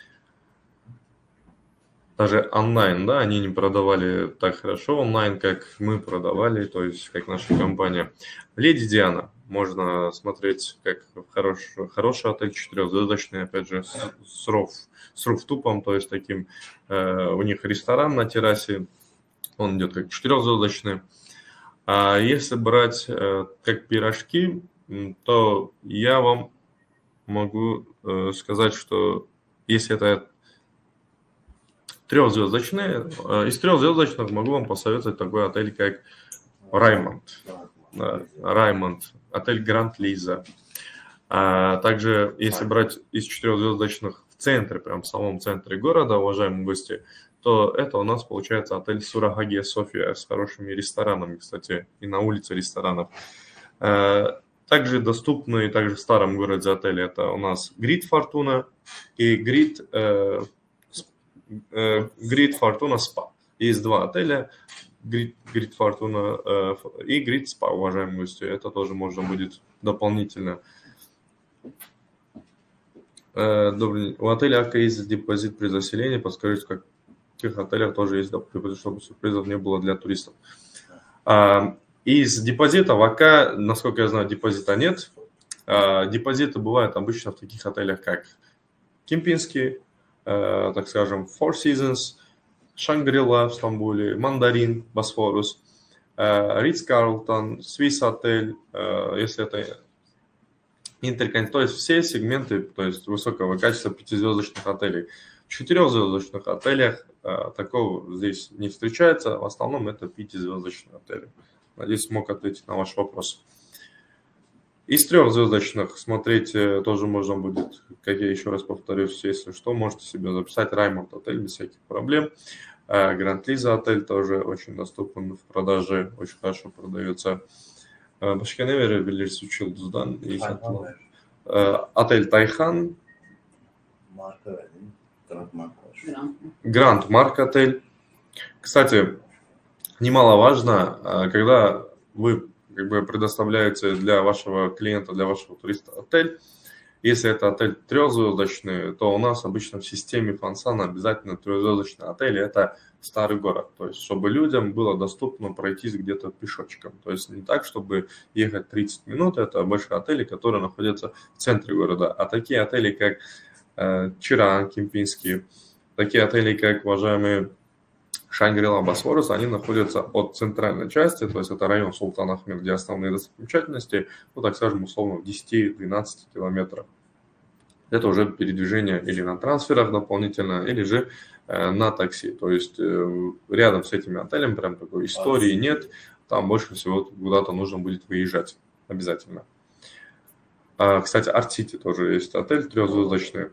даже онлайн, да, они не продавали так хорошо онлайн, как мы продавали, то есть как наша компания. Леди Диана, можно смотреть как хороший отель, 4-звездочный, опять же, с руфтопом, то есть таким, у них ресторан на террасе, он идет как 4-звездочный. А если брать как пирожки, то я вам могу сказать, что если это 3-звездочные, из 3-звездочных могу вам посоветовать такой отель, как Раймонд. Раймонд, отель Гранд Лиза. Также, если брать из 4-звездочных в центре, прям в самом центре города, уважаемые гости, то это у нас получается отель Сурагагия София с хорошими ресторанами, кстати, и на улице ресторанов. Также доступны, также в старом городе отели, это у нас Грид Фортуна и Грид Фортуна Спа. Есть два отеля, Грид Фортуна и Грид Спа, уважаемые гости. Это тоже можно будет дополнительно. Добрый день. У отеля АККА есть депозит при заселении. Подскажите, в каких отелях тоже есть депозит, чтобы сюрпризов не было для туристов. Из депозита в АККА, насколько я знаю, депозита нет. Депозиты бывают обычно в таких отелях, как Кемпинский, так скажем, Four Seasons, Шангри-Ла в Стамбуле, Мандарин, Босфорус, Ритц-Карлтон, Swiss отель, если это Интерконтиненталь, то есть все сегменты, то есть высокого качества 5-звездочных отелей. В 4-звездочных отелях такого здесь не встречается, в основном это 5-звездочные отели. Надеюсь, смог ответить на ваш вопрос. Из 3-звездочных смотреть тоже можно будет, как я еще раз повторюсь, если что, можете себе записать Раймонд отель без всяких проблем. Гранд Лиза отель тоже очень доступен в продаже, очень хорошо продается. Башкеневер, Виллерс Училдуздан и отель Тайхан. Гранд Марк отель. Кстати, немаловажно, когда вы предоставляете для вашего клиента, для вашего туриста отель, если это отель 3-звездочный, то у нас обычно в системе Фансана обязательно 3-звездочный отель, это старый город, то есть чтобы людям было доступно пройтись где-то пешочком, то есть не так, чтобы ехать 30 минут, это больше отели, которые находятся в центре города, а такие отели, как Чиран, Кемпинский, такие отели, как уважаемые Шангри-Ла, Босфорус, они находятся от центральной части, то есть это район Султан Ахмед, где основные достопримечательности, ну так скажем, условно в 10-12 километрах. Это уже передвижение или на трансферах дополнительно, или же на такси. То есть рядом с этими отелями прям такой истории нет, там больше всего куда-то нужно будет выезжать обязательно. Кстати, Арт-Сити тоже есть отель 3-звездочный.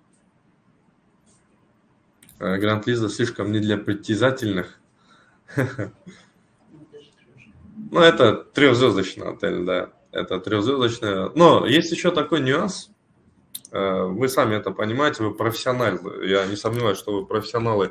Гранд Лиза слишком не для притязательных. Ну, это 3-звездочный отель, да. Это 3-звездочный. Но есть еще такой нюанс. Вы сами это понимаете, вы профессионалы. Я не сомневаюсь, что вы профессионалы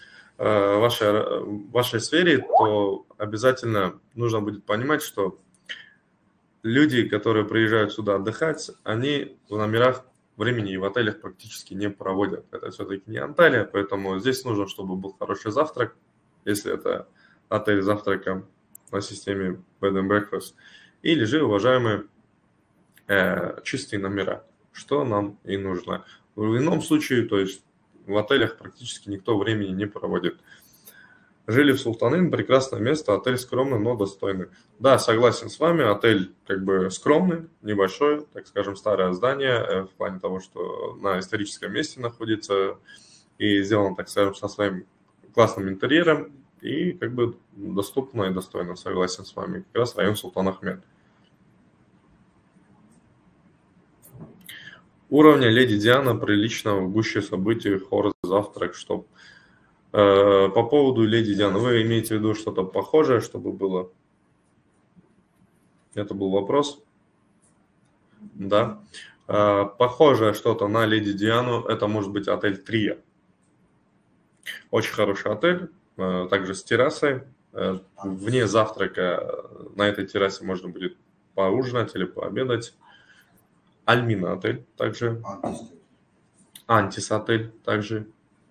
в вашей сфере, то обязательно нужно будет понимать, что люди, которые приезжают сюда отдыхать, они в номерах времени и в отелях практически не проводят. Это все-таки не Анталия, поэтому здесь нужно, чтобы был хороший завтрак, если это отель с завтраком на системе Bed and Breakfast, или же, уважаемые, чистые номера, что нам и нужно. В ином случае, то есть в отелях практически никто времени не проводит. Жили в Султанин, прекрасное место, отель скромный, но достойный. Да, согласен с вами, отель как бы скромный, небольшой, так скажем, старое здание, в плане того, что на историческом месте находится и сделано, так скажем, со своим классным интерьером и как бы доступно и достойно, согласен с вами. Как раз район Султан Ахмед. Уровня Леди Диана прилично в гуще событий, хор, завтрак, что по поводу Леди Дианы, вы имеете в виду что-то похожее, чтобы было? Это был вопрос? Да. Похожее что-то на Леди Диану, это может быть отель Трия. Очень хороший отель, также с террасой. Вне завтрака на этой террасе можно будет поужинать или пообедать. Альмина отель также. Антис отель также.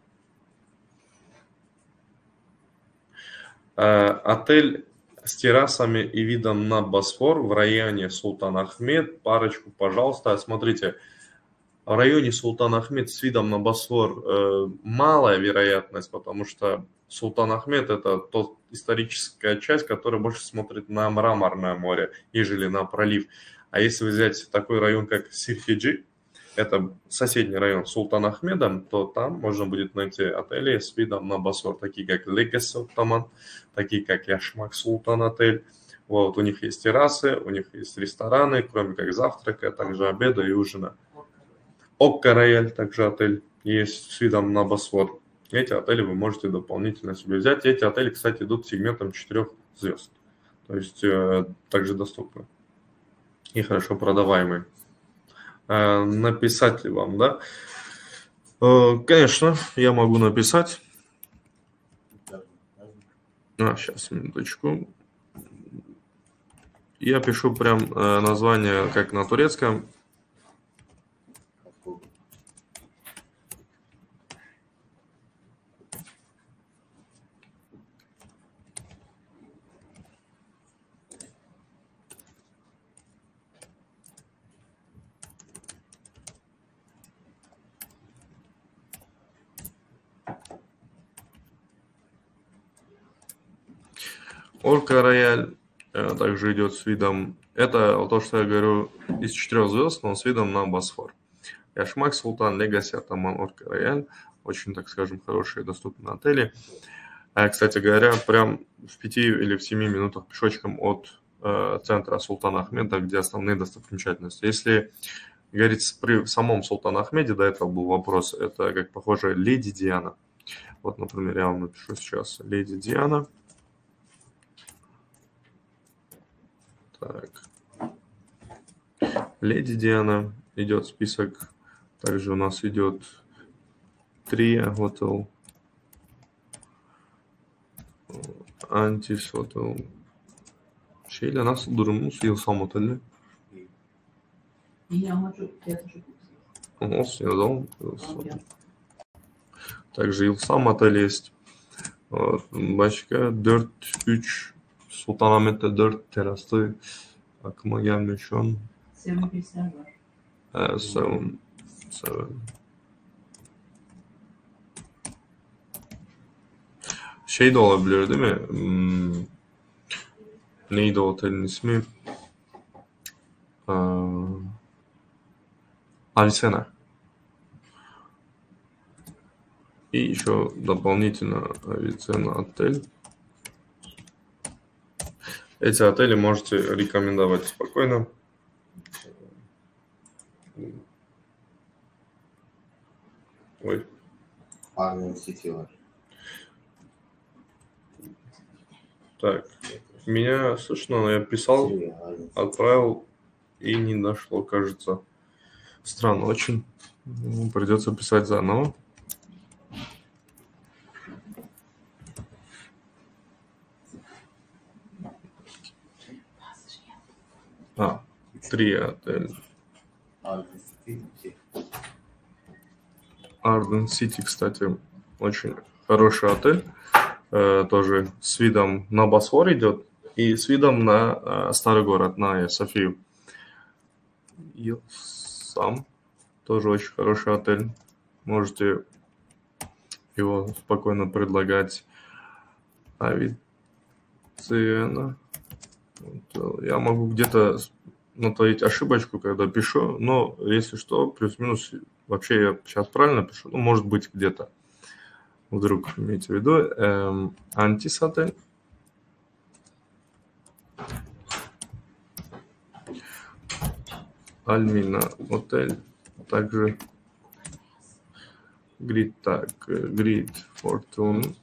Отель с террасами и видом на Босфор в районе Султан Ахмед. Парочку, пожалуйста. Смотрите, в районе Султан Ахмед с видом на Босфор малая вероятность, потому что Султан Ахмед – это тот историческая часть, которая больше смотрит на Мраморное море, ежели на пролив. А если взять такой район, как Сирхиджи, это соседний район Султан Ахмеда, то там можно будет найти отели с видом на Босфор, такие как Легас Оттаман, такие как Яшмак Султан отель. Вот, у них есть террасы, у них есть рестораны, кроме как завтрака, также обеда и ужина. Окка Рояль, также отель, есть с видом на Босфор. Эти отели вы можете дополнительно себе взять. Эти отели, кстати, идут сегментом 4 звезд, то есть также доступны и хорошо продаваемые. Написать ли вам, да? Конечно, я могу написать. Сейчас, минуточку. Я пишу прям название, как на турецком. Орка Рояль также идет с видом, это то, что я говорю, из 4 звезд, но с видом на Босфор. Яшмак Султан, Легаси, Атаман, Орка Рояль, очень, так скажем, хорошие доступные отели. Кстати говоря, прям в 5 или в 7 минутах пешочком от центра Султана Ахмеда, где основные достопримечательности. Если говорить при самом Султан Ахмеде, до этого был вопрос, это как похоже Леди Диана. Вот, например, я вам напишу сейчас Леди Диана. Так. Леди Диана, идет список. Также у нас идет Трия Hotel, Антис Hotel. Şeyle nasıl durumunuz Yılsam Oteli? İyi ama çok fiyatı çok yüksek. Olsun yazalım. Yılsam. Также Yılsam Oteli есть. Başka 4-3 Sultanahmet'te 4 teraslı aklıma gelmiyor şu an. Seven Piece'ler var. Seven. Şey de olabilir değil mi? Neydi o otelin ismi? Альсена. И еще дополнительно Авиценна отель. Эти отели можете рекомендовать спокойно. Ой. Arden City var. Так, меня слышно, но я писал, отправил и не дошло, кажется. Странно очень. Придется писать заново. Три отеля. Арден Сити, кстати, очень хороший отель. Тоже с видом на Босфор идет и с видом на старый город, на Софию. Сам тоже очень хороший отель. Можете его спокойно предлагать. Авиценна. Я могу где-то натворить ошибочку, когда пишу, но если что, плюс-минус, вообще я сейчас правильно пишу, ну, может быть, где-то. вдруг имейте в виду. Антис отель. Альмина отель. Также Грид, так, Грид Фортун.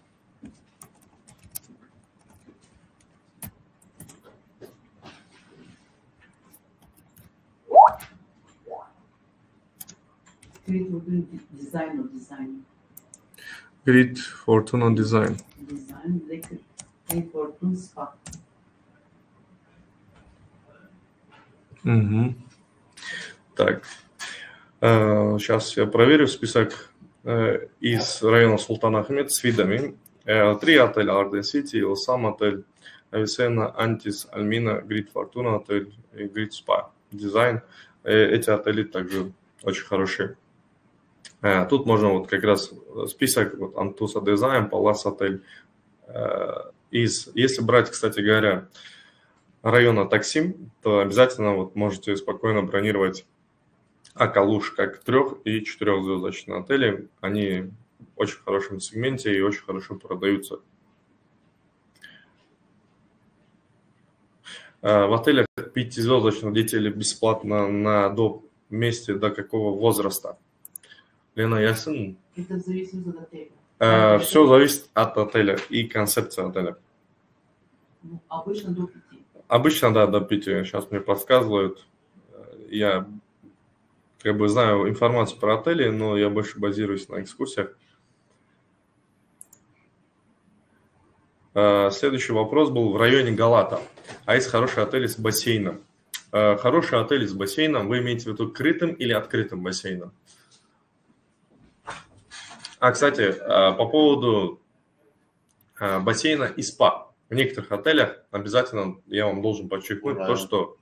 Grid Fortuna Design or Design. Grid Fortuna Design. Design, Grid Fortuna Spa. Угу. Так, сейчас я проверю список из района Султан Ахмед с видами. 3 отеля: Арден Сити, Илсам отель, Ависена, Антис, Альмина, Грид Фортуна отель и Грид Спа. Дизайн. Эти отели также очень хорошие. Тут можно вот как раз список вот, Антуса Дизайн, Палас отель. Если брать, кстати говоря, района Таксим, то обязательно вот можете спокойно бронировать Акалуш как 3- и 4-звездочные отели. Они в очень хорошем сегменте и очень хорошо продаются. В отелях 5-звездочных детей бесплатно вместе до какого возраста? Лена, ясен? Это зависит от отеля. Все зависит от отеля и концепции отеля. Ну, обычно до 5. Обычно, да, до 5. Сейчас мне подсказывают. Я как бы знаю информацию про отели, но я больше базируюсь на экскурсиях. Следующий вопрос был в районе Галата. А есть хорошие отели с бассейном? Хорошие отели с бассейном, вы имеете в виду крытым или открытым бассейном? Кстати, по поводу бассейна и спа. В некоторых отелях обязательно я вам должен подчеркнуть то,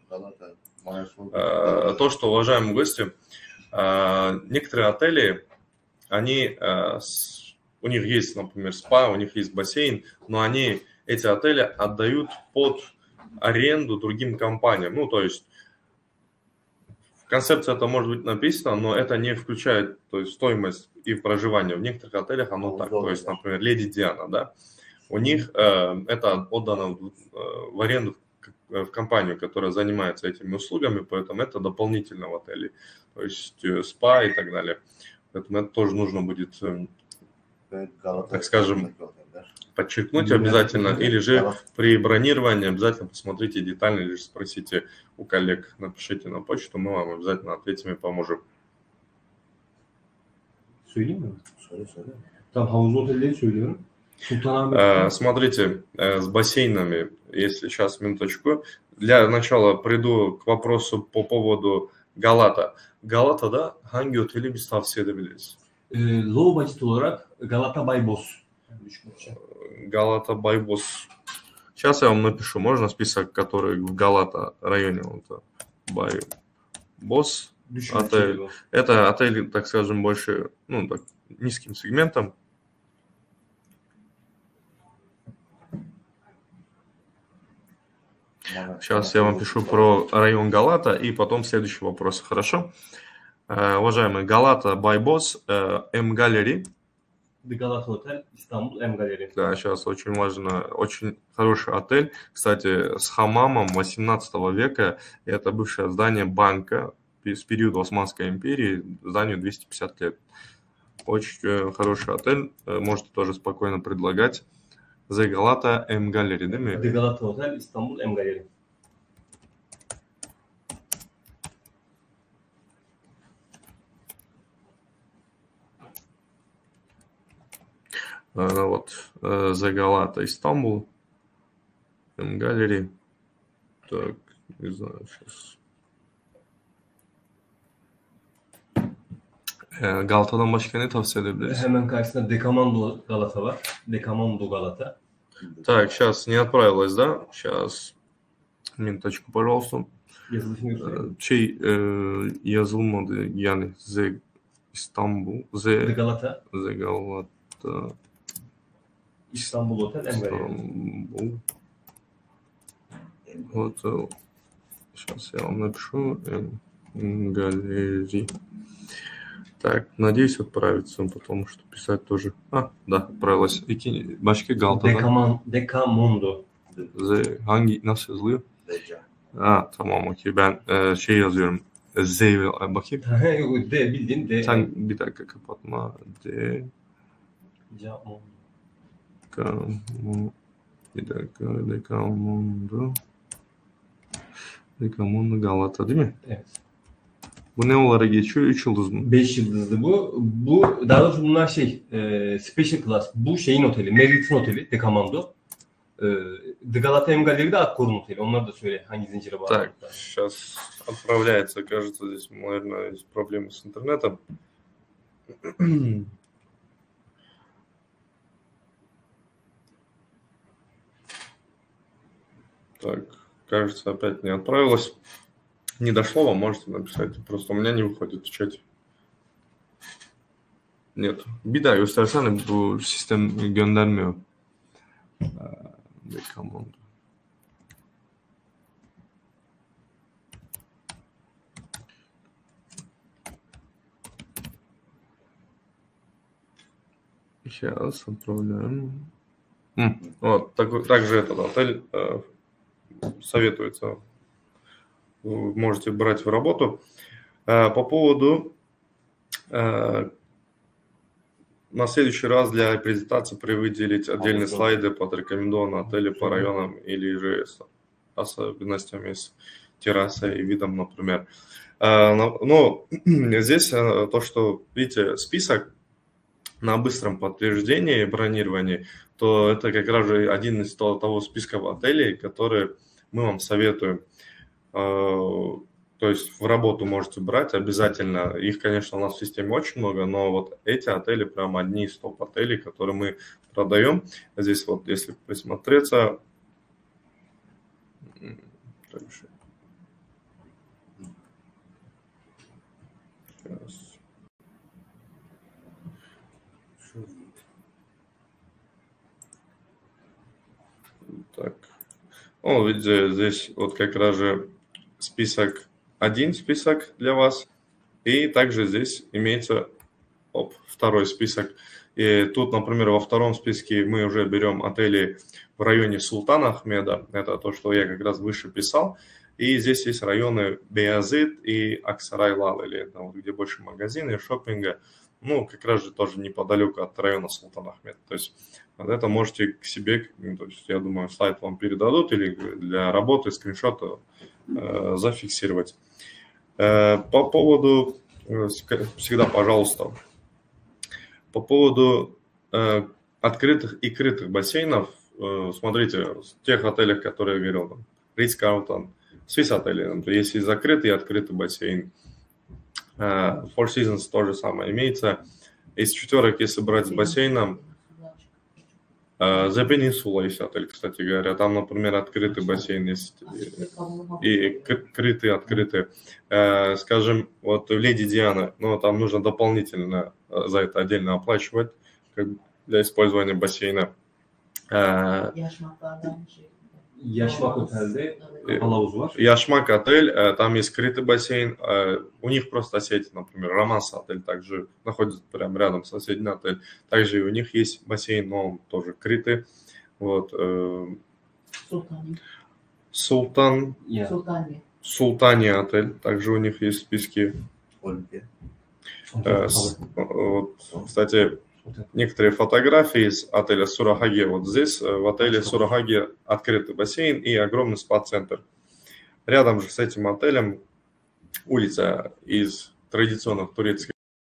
что, уважаемые гости, некоторые отели, у них есть, например, спа, у них есть бассейн, но эти отели отдают под аренду другим компаниям. Ну, то есть в концепции это может быть написано, но это не включает, то есть, стоимость и проживание. В некоторых отелях оно так. То есть, например, Леди Диана, да, у них это отдано в аренду в компанию, которая занимается этими услугами, поэтому это дополнительно в отеле. То есть спа и так далее. Поэтому это тоже нужно будет, так скажем, подчеркнуть обязательно, или же при бронировании обязательно посмотрите детально, или же спросите у коллег, напишите на почту, мы вам обязательно ответим и поможем. Söyleyeyim mi? Söyle. Tamam, havuzlu otelleri söylüyorum. Смотрите, с бассейнами, если сейчас минуточку, для начала приду к вопросу по поводу Галата. Galata da hangi oteli biz tavsiye edebiliriz? Low budget olarak Galata Baybos. Галата Байбос. Сейчас я вам напишу, можно список, который в Галата районе. Вот, Байбос отель. Это отель, так скажем, больше, ну, так, низким сегментом. Сейчас я вам пишу про район Галата и потом следующий вопрос. Хорошо? Уважаемые, Галата Байбос, М-Галери. Галата Отель, Истанбул, М-Галери. Да, сейчас очень важно, очень хороший отель, кстати, с хамамом 18 века. Это бывшее здание банка с периода Османской империи, зданию 250 лет. Очень хороший отель, можете тоже спокойно предлагать. The Galata М-Галери, да? The Galata Hotel, İstanbul, М-Галери. Вот, The Galata Istanbul, М-Галери. Так, не знаю, сейчас. Galata'dan başka ne tavsiye edebiliriz? Hemen karşısında Dekamando Galata var. Dekamando Galata. Так, сейчас не отправилась, да? Сейчас, минуточку, пожалуйста. Yazılmadı yani The Istanbul, The Galata. The Galata İstanbul Otel, М-Галери. Istanbul Hotel. Сейчас я вам напишу М-Галери. Так, надеюсь, отправится, потому что писать тоже. А, да, отправилась. Başka Galta'dan. Dekamondo. Hangi, nasıl yazılıyor? Deca. Ha, tamam, okey. Ben şey yazıyorum. Z bakayım. D bildiğin D. Sen bir dakika kapatma. Dekamondo. Bir dakika. Dekamondo Galata değil mi? Evet. Bu ne olarak geçiyor? 3 yıldız mı? 5 yıldızlı bu. Bu daha doğrusu bunlar Special Class. Bu şeyin oteli. Marriott'un oteli. Dekamondo. The Galata M Gallery de Akkor'un oteli. Onları da söyle hangi zincire bağlı. Так, сейчас отправляется. Кажется, здесь, наверное, есть проблемы с интернетом. Так, кажется, опять не отправилось. Не дошло, вам можете написать. Просто у меня не выходит в чате. Нет. Bir daha göstersene, bu sistem göndermiyor. Dekamondo. Сейчас отправляем. Вот, также этот отель советуется. Вы можете брать в работу. По поводу на следующий раз для презентации выделить отдельные слайды под рекомендованные отели по районам или же с особенностями с террасой и видом, например. Но здесь то, что, видите, список на быстром подтверждении бронировании, то это как раз же один из того списка отелей, которые мы вам советуем. То есть в работу можете брать обязательно. Их, конечно, у нас в системе очень много, но вот эти отели прям одни из топ-отелей, которые мы продаем. Здесь вот, если присмотреться... Сейчас. Так. Ну, видите, здесь вот как раз же один список для вас, и также здесь имеется второй список. И тут, например, во втором списке мы уже берем отели в районе Султана Ахмеда, это то, что я как раз выше писал, и здесь есть районы Беязыт и Аксарай-Лалели, где больше магазинов, шопинга, ну, как раз же тоже неподалеку от района Султан Ахмед. То есть вот это можете к себе, то есть, я думаю, сайт вам передадут или для работы скриншота зафиксировать. По поводу, всегда, пожалуйста, по поводу открытых и крытых бассейнов, смотрите, в тех отелях, которые я говорил, Ритц-Карлтон, Swiss отели, например, есть и закрытый, и открытый бассейн. Four Seasons то же самое имеется. Из четверок, если брать с бассейном, The Peninsula есть отель, кстати говоря. Там, например, открытый бассейн есть и крытый, открытый. Скажем, вот в Леди Диана, но там нужно дополнительно за это отдельно оплачивать для использования бассейна. Yaşmak Otel'de havuz var. Yaşmak отель, там есть скрытый бассейн. У них просто сеть, например, Романс отель также находится прямо рядом, соседний отель. Также у них есть бассейн, но он тоже крытый. Вот. Султания отель, также у них есть списки. Вот, кстати, некоторые фотографии из отеля Сурахаги. Вот здесь, в отеле Сурахаги, открытый бассейн и огромный спа-центр. Рядом же с этим отелем улица из традиционных турецких.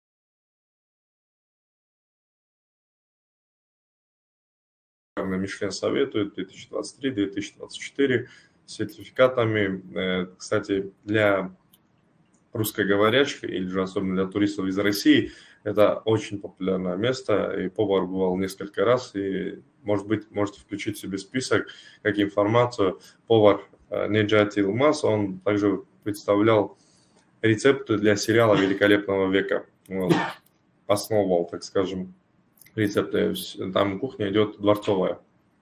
Мишлен советует 2023-2024 с сертификатами. Кстати, для русскоговорящих или же особенно для туристов из России это очень популярное место, и повар бывал несколько раз, и, может быть, можете включить себе список, как информацию. Повар Неджати Илмаз, он также представлял рецепты для сериала «Великолепного века». Вот. Основывал, так скажем, рецепты. Там кухня идет дворцовая.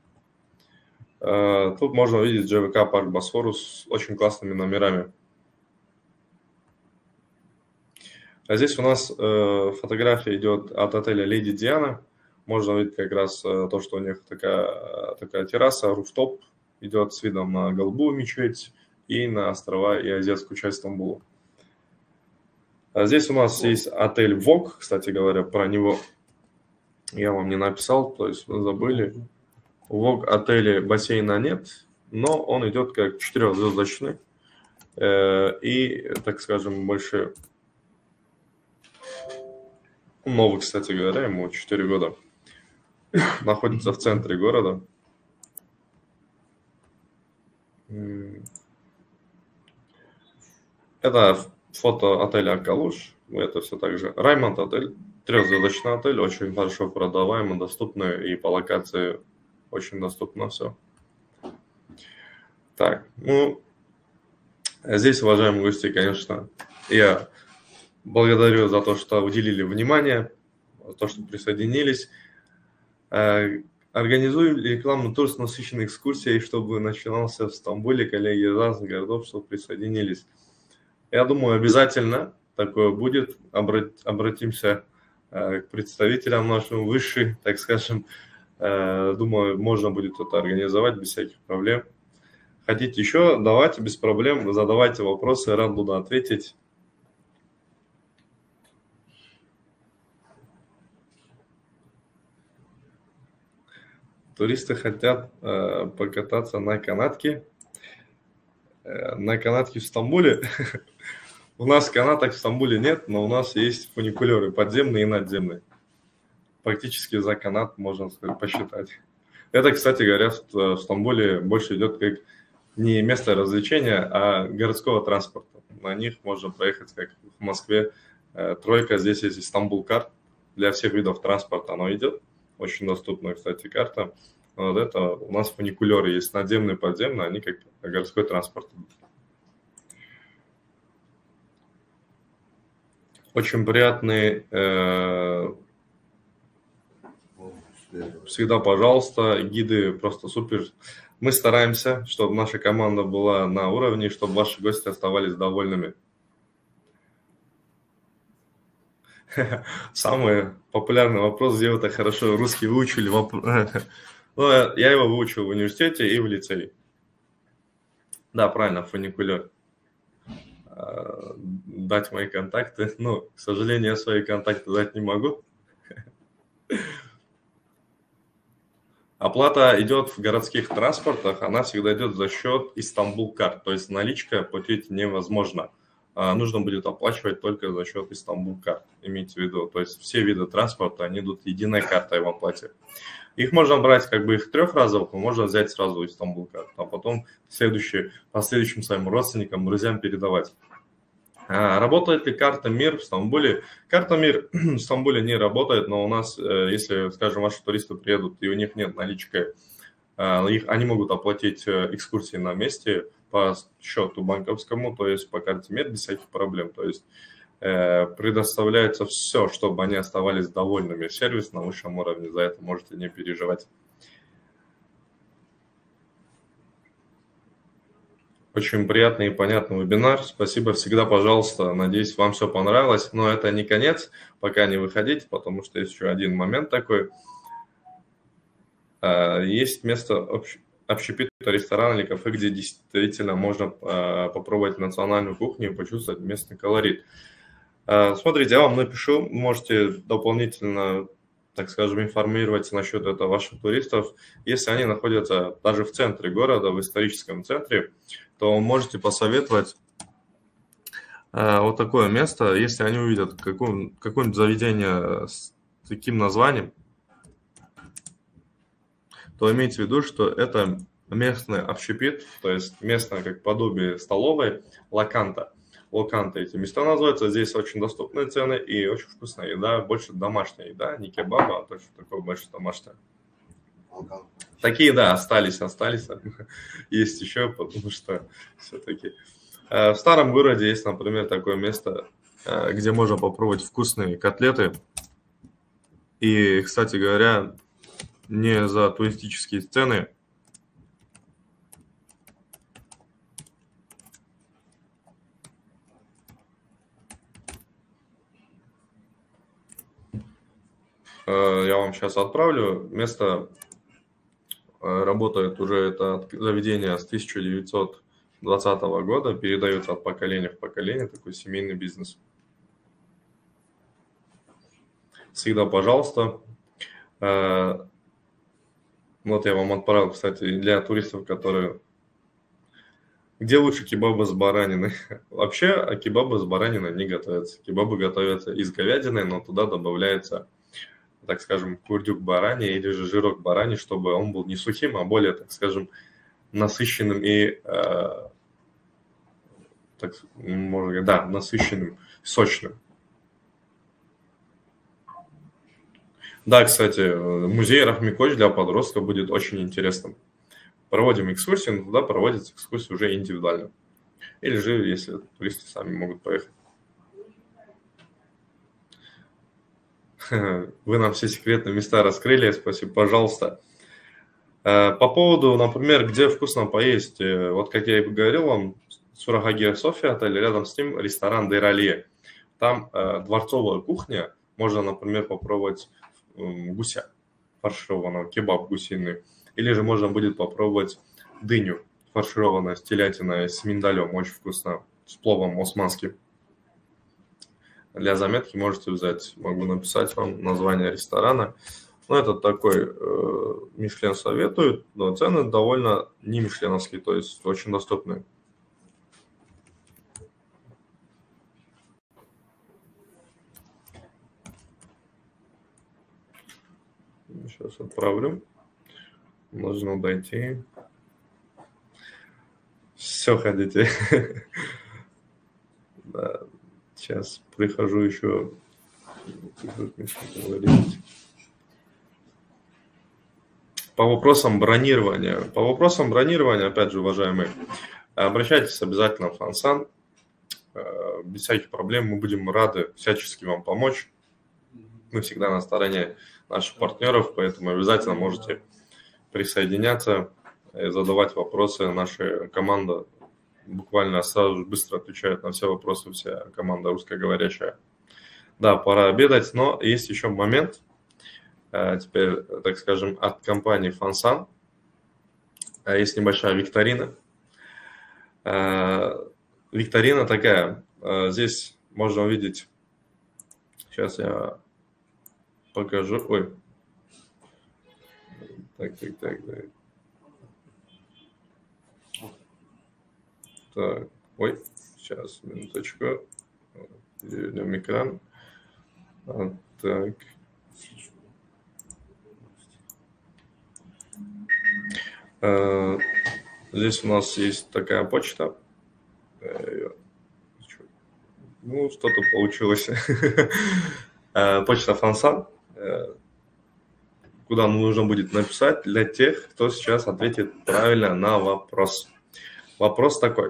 Тут можно увидеть ЖВК Парк Босфорус с очень классными номерами. А здесь у нас фотография идет от отеля Леди Диана. Можно видеть как раз то, что у них такая терраса, руфтоп идет с видом на голубую мечеть и на острова и азиатскую часть Стамбула. А здесь у нас есть отель ВОК, кстати говоря, про него я вам не написал, то есть вы забыли. У ВОК отеля бассейна нет, но он идет как 4-звездочный и, так скажем, больше новый, кстати говоря, ему 4 года. Находится в центре города. Это фото отеля Акалуш. Это все так же. Раймонд отель. 3-звездочный отель. Очень хорошо продаваемый, доступный. И по локации очень доступно все. Так, ну, здесь, уважаемые гости, конечно, я благодарю за то, что уделили внимание, за то, что присоединились. Организую рекламный тур с насыщенной экскурсией, чтобы начинался в Стамбуле, коллеги из разных городов, чтобы присоединились. Я думаю, обязательно такое будет. Обратимся к представителям нашим высшим, так скажем. Думаю, можно будет это организовать без всяких проблем. Хотите еще? Давайте без проблем, задавайте вопросы, рад буду ответить. Туристы хотят покататься на канатке. На канатке в Стамбуле. У нас канаток в Стамбуле нет, но у нас есть фуникулеры подземные и надземные. Практически за канат можно посчитать. Это, кстати говоря, в Стамбуле больше идет как не место развлечения, а городского транспорта. На них можно проехать, как в Москве. Тройка, здесь есть Стамбул-карт. Для всех видов транспорта оно идет. Очень доступная, кстати, карта. Вот это у нас фуникулеры есть надземные, подземные, они как городской транспорт. Очень приятный. Всегда, пожалуйста, гиды просто супер. Мы стараемся, чтобы наша команда была на уровне, чтобы ваши гости оставались довольными. Самый популярный вопрос, где вы так хорошо русский выучили. Ну, я его выучил в университете и в лицее. Да, правильно, фуникулер. Дать мои контакты. Ну, к сожалению, я свои контакты дать не могу. Оплата идет в городских транспортах, она всегда идет за счет Istanbul-карт. То есть наличка платить невозможно. Нужно будет оплачивать только за счет Istanbul-карт. Имейте в виду. То есть все виды транспорта, они идут единой картой в оплате. Их можно брать как бы их трехразовых, но можно взять сразу Istanbul-карт, а потом по следующим своим родственникам, друзьям передавать. Работает ли карта МИР в Стамбуле? Карта МИР в Стамбуле не работает, но у нас, если, скажем, ваши туристы приедут и у них нет налички, они могут оплатить экскурсии на месте по счету банковскому, то есть по карте МИР без всяких проблем. То есть предоставляется все, чтобы они оставались довольными. Сервис на высшем уровне, за это можете не переживать. Очень приятный и понятный вебинар. Спасибо всегда, пожалуйста. Надеюсь, вам все понравилось. Но это не конец, пока не выходите, потому что есть еще один момент такой. Есть место общепита, ресторан или кафе, где действительно можно попробовать национальную кухню и почувствовать местный колорит. Смотрите, я вам напишу, можете дополнительно, так скажем, информировать насчет этого ваших туристов. Если они находятся даже в центре города, в историческом центре, то можете посоветовать вот такое место. Если они увидят какое-нибудь заведение с таким названием, то имейте в виду, что это местный общепит, то есть местное как подобие столовой, локанта. Локанты эти места называются. Здесь очень доступные цены и очень вкусная еда, больше домашняя еда, не кебаба, а точно такое больше домашнее. Такие, да, остались. Есть еще, потому что все-таки в старом городе есть, например, такое место, где можно попробовать вкусные котлеты. И, кстати говоря, не за туристические цены. я вам сейчас отправлю. Место работает уже это заведение с 1920 года, передается от поколения в поколение, такой семейный бизнес. Всегда, пожалуйста. Вот я вам отправил, кстати, для туристов, которые... Где лучше кебабы с бараниной? Вообще кебабы с бараниной не готовятся. Кебабы готовятся из говядины, но туда добавляется, так скажем, курдюк барани или же жирок барани, чтобы он был не сухим, а более, так скажем, насыщенным и, насыщенным, сочным. Да, кстати, музей Рахми-Коч для подростков будет очень интересным. Проводим экскурсии, но туда проводятся экскурсии уже индивидуально. Или же, если туристы сами могут поехать. Вы нам все секретные места раскрыли, спасибо, пожалуйста. По поводу, например, где вкусно поесть, вот как я и говорил вам, Сурахагия София, отель, рядом с ним ресторан Дейрали. Там дворцовая кухня, можно, например, попробовать гуся фаршированного, кебаб гусиный. Или же можно будет попробовать дыню фаршированную с телятиной, с миндалем, очень вкусно, с пловом османским. Для заметки можете взять, могу написать вам название ресторана. Ну, это такой, Мишлен советует, но цены довольно не мишленовские, то есть очень доступные. Сейчас отправлю. Нужно дойти. Все, ходите. Да. Сейчас прихожу еще. По вопросам бронирования. Опять же, уважаемые, обращайтесь обязательно в Фансан. Без всяких проблем мы будем рады всячески вам помочь. Мы всегда на стороне наших партнеров, поэтому обязательно можете присоединяться и задавать вопросы. Наша команда буквально сразу же быстро отвечает на все вопросы, вся команда русскоговорящая. Да, пора обедать, но есть еще момент, теперь, так скажем, от компании Фансан. Есть небольшая викторина. Викторина такая, здесь можно увидеть, сейчас я покажу, Так. Так, сейчас, минуточку. Переведем экран. Так. Здесь у нас есть такая почта. Ну, что-то получилось. Почта Фансан, куда нужно будет написать для тех, кто сейчас ответит правильно на вопрос. Вопрос такой.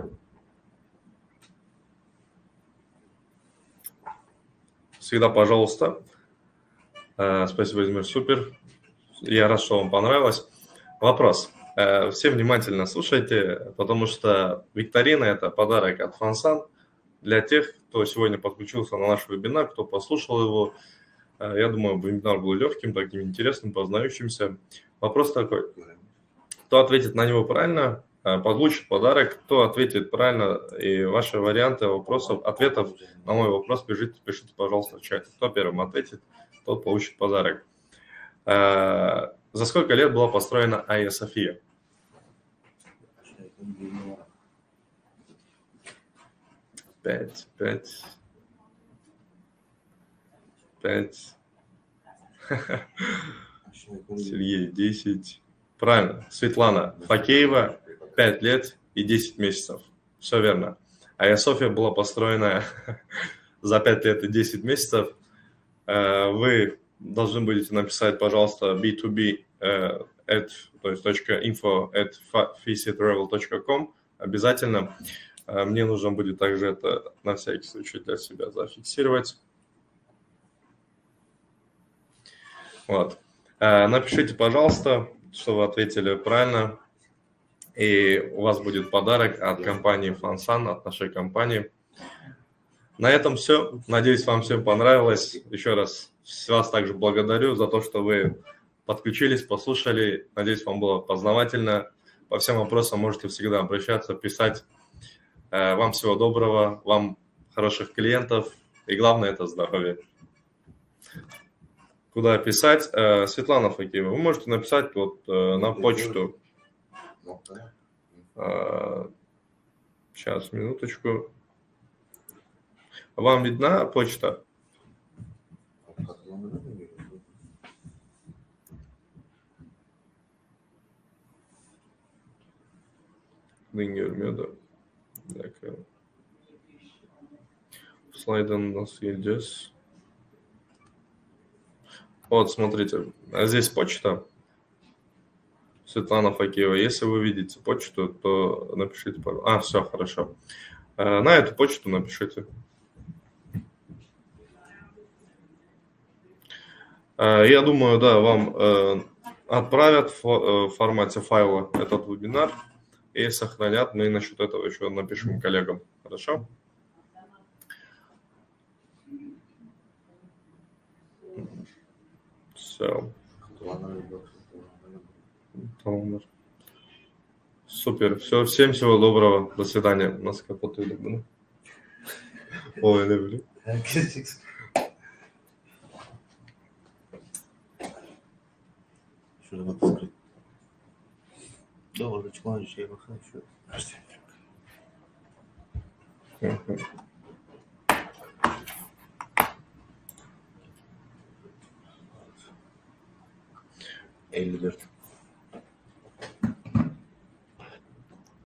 Всегда, пожалуйста. Спасибо, Владимир, супер. Я рад, что вам понравилось. Вопрос. Все внимательно слушайте, потому что викторина – это подарок от Фансан для тех, кто сегодня подключился на наш вебинар, кто послушал его. Я думаю, вебинар был легким, таким интересным, познающимся. Вопрос такой. Кто ответит на него правильно, получит подарок. Кто ответит правильно, и ваши варианты вопросов, ответов на мой вопрос пишите, пожалуйста, в чате. Кто первым ответит, тот получит подарок. За сколько лет была построена Айя София? Пять. Сергей, 10. Правильно. Светлана Факеева, 5 лет и 10 месяцев. Все верно. Айя София была построена за 5 лет и 10 месяцев. Вы должны будете написать, пожалуйста, b2b, .info@fisitravel.com. Обязательно. Мне нужно будет также это на всякий случай для себя зафиксировать. Вот. Напишите, пожалуйста, что вы ответили правильно. И у вас будет подарок от компании Фансан, от нашей компании. На этом все. Надеюсь, вам всем понравилось. Еще раз вас также благодарю за то, что вы подключились, послушали. Надеюсь, вам было познавательно. По всем вопросам можете всегда обращаться, писать. Вам всего доброго, вам хороших клиентов. И главное, это здоровье. Куда писать? Светлана Факиева, вы можете написать вот на почту. Сейчас, минуточку. Вам видна почта? Слайды у нас есть. Вот, смотрите, здесь почта. Светлана Факиева. Если вы видите почту, то напишите. Все, хорошо. На эту почту напишите. Я думаю, да, вам отправят в формате файла этот вебинар и сохранят. Мы насчет этого еще напишем коллегам. Хорошо? Все. Супер. Все, всем всего доброго. До свидания. У нас капотует, да? Ой, люблю. Şurada bak sıkıntı. Da orada çıkan şeye baksana şu. $54.